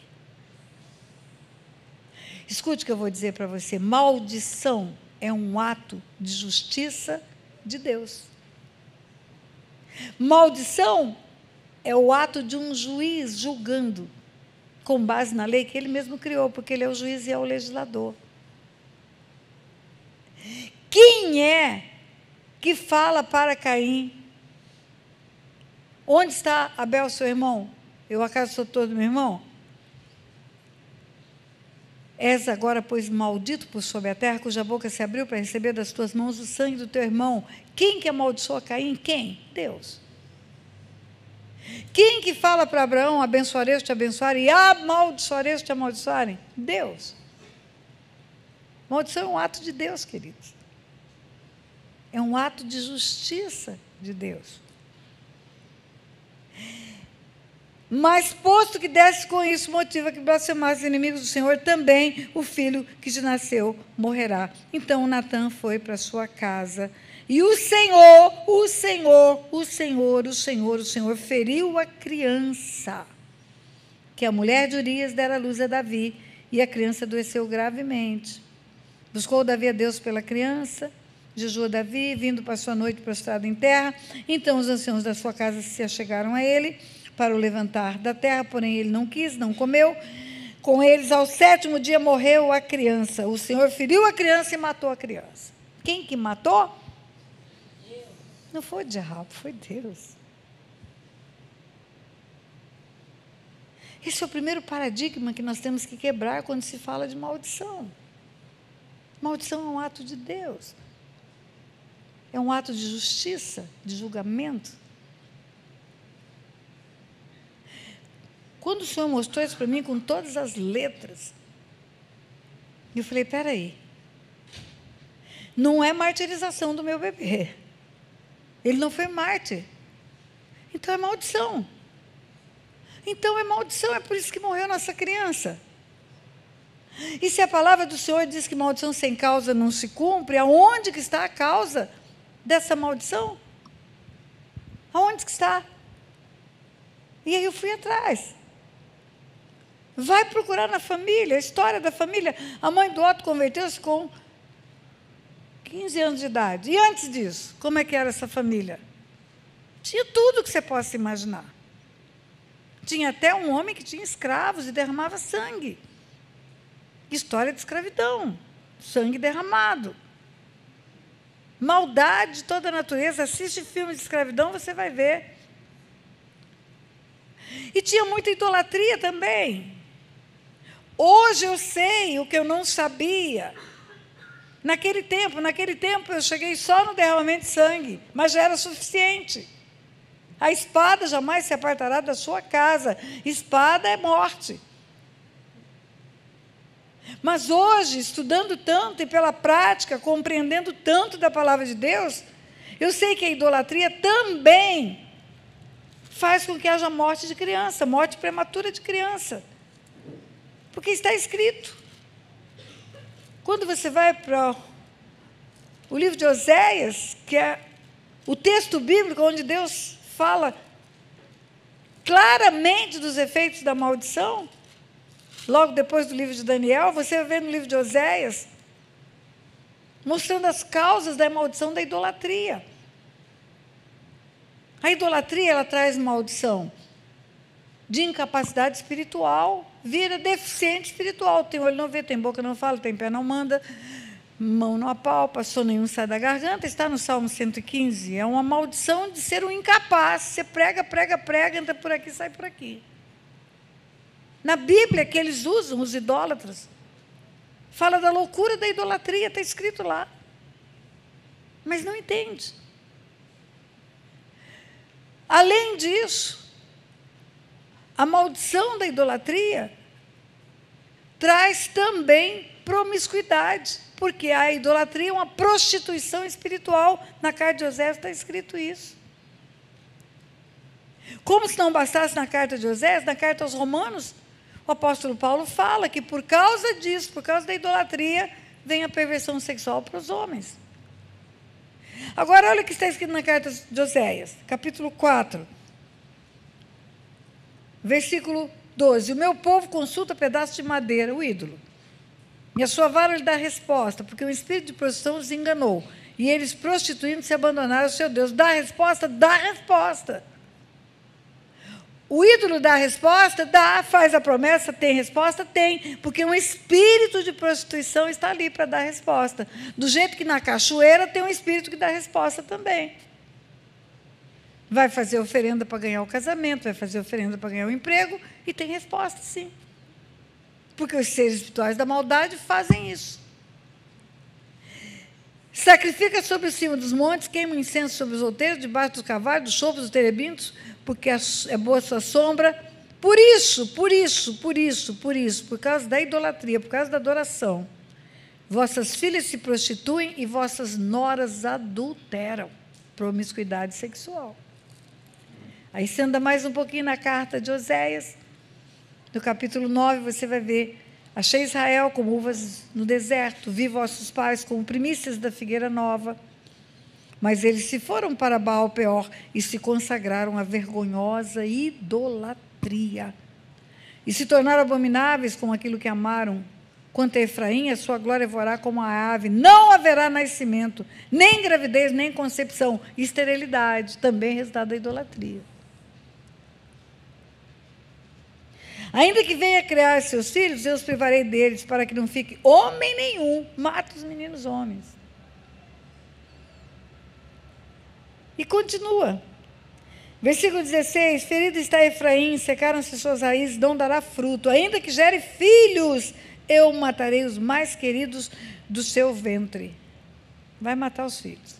Escute o que eu vou dizer para você. Maldição é um ato de justiça de Deus. Maldição é o ato de um juiz julgando com base na lei que ele mesmo criou, porque ele é o juiz e é o legislador. Quem é que fala para Caim? Onde está Abel, seu irmão? Eu acaso sou todo meu irmão? És agora, pois, maldito por sobre a terra, cuja boca se abriu para receber das tuas mãos o sangue do teu irmão. Quem que amaldiçoa Caim? Quem? Deus. Quem que fala para Abraão, abençoarei os te abençoarem, e amaldiçoarei os te amaldiçoarem? Deus. Maldição é um ato de Deus, queridos. É um ato de justiça de Deus. Mas, posto que desse com isso motivo a que blasfemasse os inimigos do Senhor, também o filho que te nasceu morrerá. Então Natã foi para sua casa, e o Senhor feriu a criança, que a mulher de Urias dera luz a Davi, e a criança adoeceu gravemente. Buscou Davi a Deus pela criança, jejuou Davi, vindo passou a noite prostrado em terra. Então os anciãos da sua casa se achegaram a ele, para o levantar da terra, porém ele não quis, não comeu. Com eles, ao 7º dia, morreu a criança. O Senhor feriu a criança e matou a criança. Quem que matou? Deus. Não foi o diabo, foi Deus. Esse é o primeiro paradigma que nós temos que quebrar quando se fala de maldição. Maldição é um ato de Deus. É um ato de justiça, de julgamento. Quando o Senhor mostrou isso para mim com todas as letras, eu falei, espera aí, não é martirização do meu bebê. Ele não foi mártir. Então é maldição. Então é maldição, é por isso que morreu nossa criança. E se a palavra do Senhor diz que maldição sem causa não se cumpre, aonde que está a causa dessa maldição? Aonde que está? E aí eu fui atrás. Vai procurar na família, a história da família. A mãe do Otto converteu-se com 15 anos de idade. E antes disso, como é que era essa família? Tinha tudo que você possa imaginar. Tinha até um homem que tinha escravos e derramava sangue. História de escravidão, sangue derramado. Maldade de toda a natureza. Assiste filmes de escravidão, você vai ver. E tinha muita idolatria também. Hoje eu sei o que eu não sabia. Naquele tempo eu cheguei só no derramamento de sangue, mas já era suficiente. A espada jamais se apartará da sua casa. Espada é morte. Mas hoje, estudando tanto e pela prática, compreendendo tanto da palavra de Deus, eu sei que a idolatria também faz com que haja morte de criança, morte prematura de criança. Porque está escrito. Quando você vai para o livro de Oséias, que é o texto bíblico onde Deus fala claramente dos efeitos da maldição, logo depois do livro de Daniel, você vai ver no livro de Oséias, mostrando as causas da maldição da idolatria. A idolatria, ela traz maldição de incapacidade espiritual, vira deficiente espiritual. Tem olho não vê, tem boca não fala, tem pé não manda, mão não apalpa, som nenhum sai da garganta. Está no Salmo 115. É uma maldição de ser um incapaz. Você prega, prega, prega, entra por aqui, sai por aqui. Na Bíblia que eles usam, os idólatras, fala da loucura da idolatria, está escrito lá. Mas não entende. Além disso, a maldição da idolatria traz também promiscuidade, porque a idolatria é uma prostituição espiritual. Na carta de Oséias está escrito isso. Como se não bastasse na carta de Oséias, na carta aos Romanos, o apóstolo Paulo fala que por causa disso, por causa da idolatria, vem a perversão sexual para os homens. Agora, olha o que está escrito na carta de Oséias, capítulo 4, versículo 12. O meu povo consulta pedaço de madeira, o ídolo, e a sua vara lhe dá resposta, porque o espírito de prostituição os enganou, e eles, prostituindo-se, abandonaram o seu Deus. Dá resposta? Dá resposta. O ídolo dá a resposta? Dá. Faz a promessa? Tem resposta? Tem. Porque um espírito de prostituição está ali para dar resposta. Do jeito que na cachoeira tem um espírito que dá resposta também. Vai fazer oferenda para ganhar o casamento, vai fazer oferenda para ganhar o emprego, e tem resposta, sim. Porque os seres espirituais da maldade fazem isso. Sacrifica sobre o cimo dos montes, queima incenso sobre os outeiros, debaixo dos cavalos, dos chopos, dos terebintos, porque é boa sua sombra. Por causa da idolatria, por causa da adoração, vossas filhas se prostituem e vossas noras adulteram. Promiscuidade sexual. Aí você anda mais um pouquinho na carta de Oséias, no capítulo 9, você vai ver: achei Israel como uvas no deserto, vi vossos pais como primícias da figueira nova. Mas eles se foram para Baal-peor e se consagraram à vergonhosa idolatria. E se tornaram abomináveis como aquilo que amaram. Quanto a Efraim, a sua glória voará como a ave. Não haverá nascimento, nem gravidez, nem concepção. Esterilidade, também resultado da idolatria. Ainda que venha criar seus filhos, eu os privarei deles, para que não fique homem nenhum. Mata os meninos homens. E continua. Versículo 16. Ferido está Efraim, secaram-se suas raízes, não dará fruto. Ainda que gere filhos, eu matarei os mais queridos do seu ventre. Vai matar os filhos.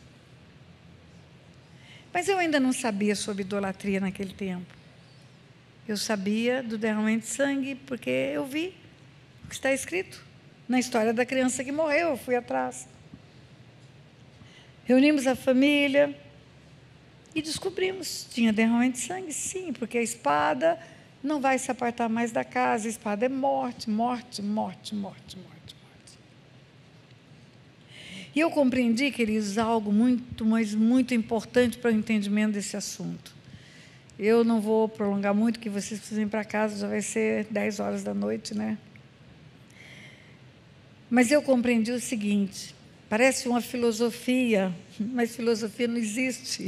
Mas eu ainda não sabia sobre idolatria naquele tempo. Eu sabia do derramamento de sangue, porque eu vi o que está escrito na história da criança que morreu. Eu fui atrás. Reunimos a família e descobrimos, tinha derramamento de sangue, sim, porque a espada não vai se apartar mais da casa. A espada é morte, morte, morte, morte, morte, morte. E eu compreendi, queridos, algo muito, mas muito importante para o entendimento desse assunto. Eu não vou prolongar muito, que vocês precisam ir para casa, já vai ser 10 horas da noite, né? Mas eu compreendi o seguinte: parece uma filosofia, mas filosofia não existe.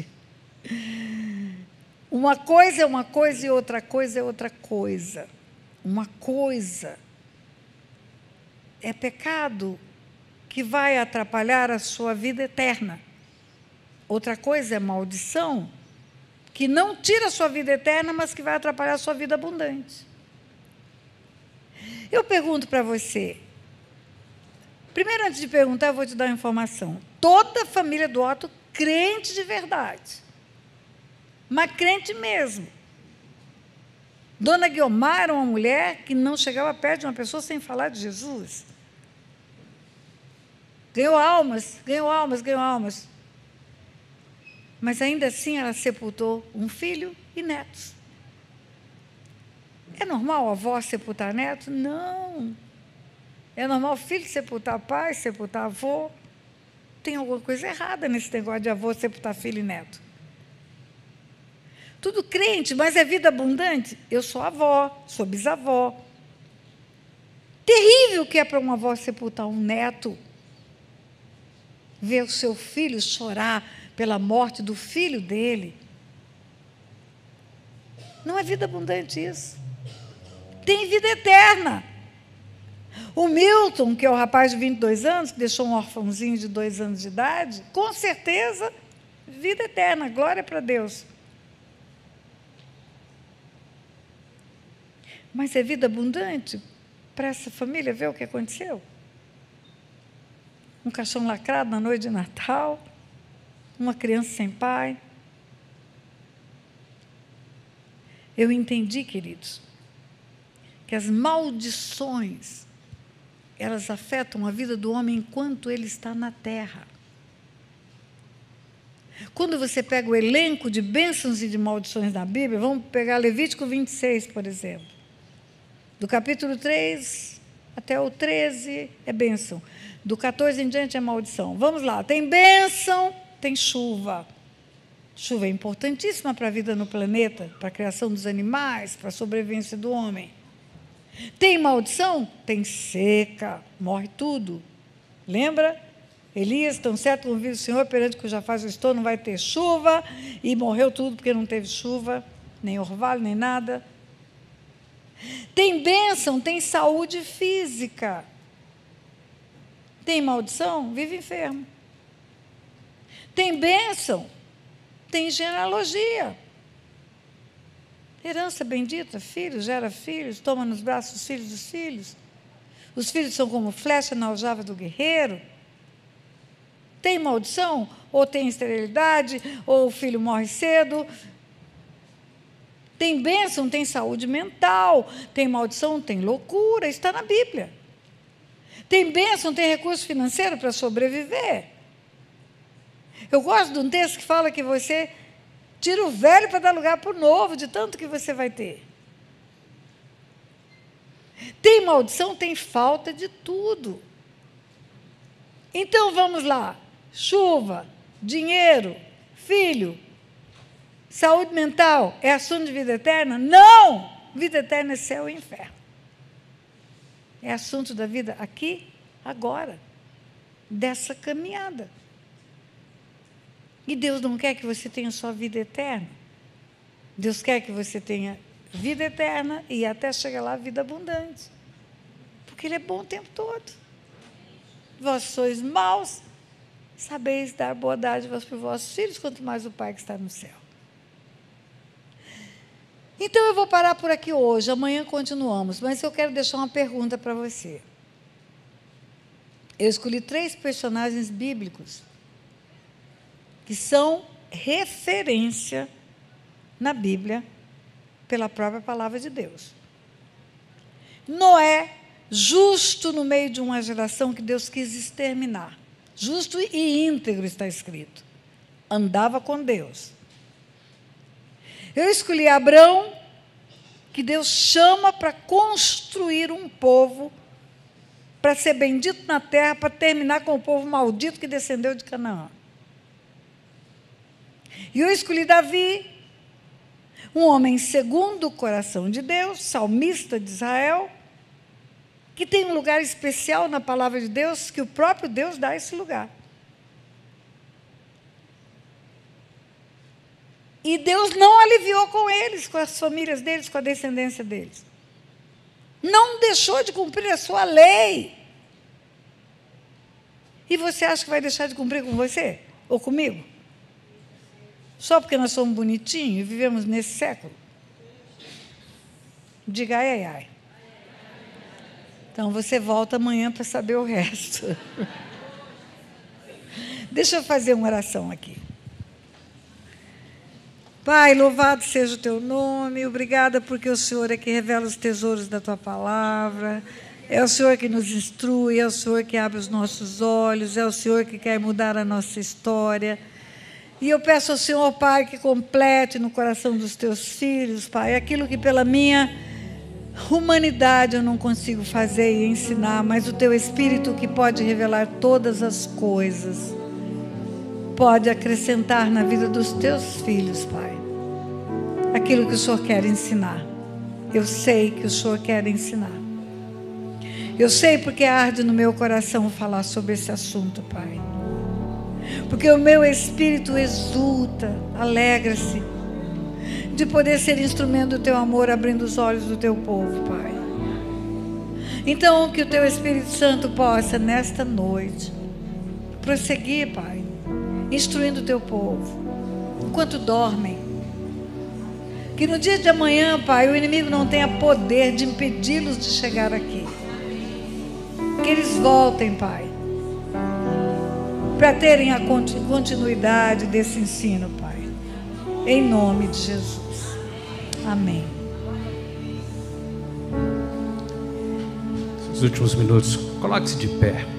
Uma coisa é uma coisa e outra coisa é outra coisa. Uma coisa é pecado que vai atrapalhar a sua vida eterna. Outra coisa é maldição, que não tira a sua vida eterna, mas que vai atrapalhar a sua vida abundante. Eu pergunto para você. Primeiro, antes de perguntar, eu vou te dar uma informação. Toda a família do Otto, crente de verdade. Mas crente mesmo. Dona Guiomar era uma mulher que não chegava perto de uma pessoa sem falar de Jesus. Ganhou almas, ganhou almas, ganhou almas. Mas ainda assim ela sepultou um filho e netos. É normal a avó sepultar netos? Não. É normal o filho sepultar pai, sepultar avô? Tem alguma coisa errada nesse negócio de avô sepultar filho e neto. Tudo crente, mas é vida abundante? Eu sou avó, sou bisavó. Terrível que é para uma avó sepultar um neto. Ver o seu filho chorar pela morte do filho dele. Não é vida abundante isso. Tem vida eterna. O Milton, que é o rapaz de 22 anos, que deixou um orfãozinho de 2 anos de idade, com certeza, vida eterna, glória para Deus. Mas é vida abundante para essa família ver o que aconteceu? Um caixão lacrado na noite de Natal, uma criança sem pai. Eu entendi, queridos, que as maldições, elas afetam a vida do homem enquanto ele está na terra. Quando você pega o elenco de bênçãos e de maldições na Bíblia, vamos pegar Levítico 26, por exemplo. Do capítulo 3 até o 13 é bênção. Do 14 em diante é maldição. Vamos lá, tem bênção, tem chuva. Chuva é importantíssima para a vida no planeta, para a criação dos animais, para a sobrevivência do homem. Tem maldição? Tem seca, morre tudo. Lembra? Elias, tão certo como vive o Senhor, perante que já faz o estou, não vai ter chuva, e morreu tudo porque não teve chuva, nem orvalho, nem nada. Tem bênção, tem saúde física. Tem maldição? Vive enfermo. Tem bênção? Tem genealogia. Herança bendita, filhos, gera filhos, toma nos braços os filhos dos filhos. Os filhos são como flecha na aljava do guerreiro. Tem maldição? Ou tem esterilidade, ou o filho morre cedo. Tem bênção, tem saúde mental. Tem maldição, tem loucura, está na Bíblia. Tem bênção, tem recurso financeiro para sobreviver. Eu gosto de um texto que fala que você tira o velho para dar lugar para o novo, de tanto que você vai ter. Tem maldição, tem falta de tudo. Então, vamos lá. Chuva, dinheiro, filho, saúde mental, é assunto de vida eterna? Não! Vida eterna é céu e inferno. É assunto da vida aqui, agora, dessa caminhada. E Deus não quer que você tenha só vida eterna. Deus quer que você tenha vida eterna e até chegar lá, vida abundante. Porque Ele é bom o tempo todo. Vós sois maus, sabeis dar boa dádiva para os vossos filhos, quanto mais o Pai que está no céu. Então, eu vou parar por aqui hoje, amanhã continuamos, mas eu quero deixar uma pergunta para você. Eu escolhi 3 personagens bíblicos que são referência na Bíblia pela própria palavra de Deus. Noé, justo no meio de uma geração que Deus quis exterminar. Justo e íntegro está escrito. Andava com Deus. Eu escolhi Abrão, que Deus chama para construir um povo, para ser bendito na terra, para terminar com o povo maldito que descendeu de Canaã. E eu escolhi Davi, um homem segundo o coração de Deus, salmista de Israel, que tem um lugar especial na palavra de Deus, que o próprio Deus dá esse lugar. E Deus não aliviou com eles, com as famílias deles, com a descendência deles. Não deixou de cumprir a sua lei. E você acha que vai deixar de cumprir com você? Ou comigo? Só porque nós somos bonitinhos e vivemos nesse século? Diga ai, ai, ai. Então, você volta amanhã para saber o resto. Deixa eu fazer uma oração aqui. Pai, louvado seja o teu nome, obrigada porque o Senhor é que revela os tesouros da tua palavra, é o Senhor que nos instrui, é o Senhor que abre os nossos olhos, é o Senhor que quer mudar a nossa história. E eu peço ao Senhor, Pai, que complete no coração dos teus filhos, Pai, aquilo que pela minha humanidade eu não consigo fazer e ensinar, mas o teu Espírito que pode revelar todas as coisas, pode acrescentar na vida dos teus filhos, Pai, aquilo que o Senhor quer ensinar. Eu sei que o Senhor quer ensinar. Eu sei porque arde no meu coração falar sobre esse assunto, Pai. Porque o meu espírito exulta, alegra-se de poder ser instrumento do Teu amor, abrindo os olhos do Teu povo, Pai. Então, que o Teu Espírito Santo possa, nesta noite, prosseguir, Pai, instruindo o Teu povo, enquanto dormem. Que no dia de amanhã, Pai, o inimigo não tenha poder de impedi-los de chegar aqui. Que eles voltem, Pai, para terem a continuidade desse ensino, Pai. Em nome de Jesus. Amém. Nos últimos minutos, coloque-se de pé.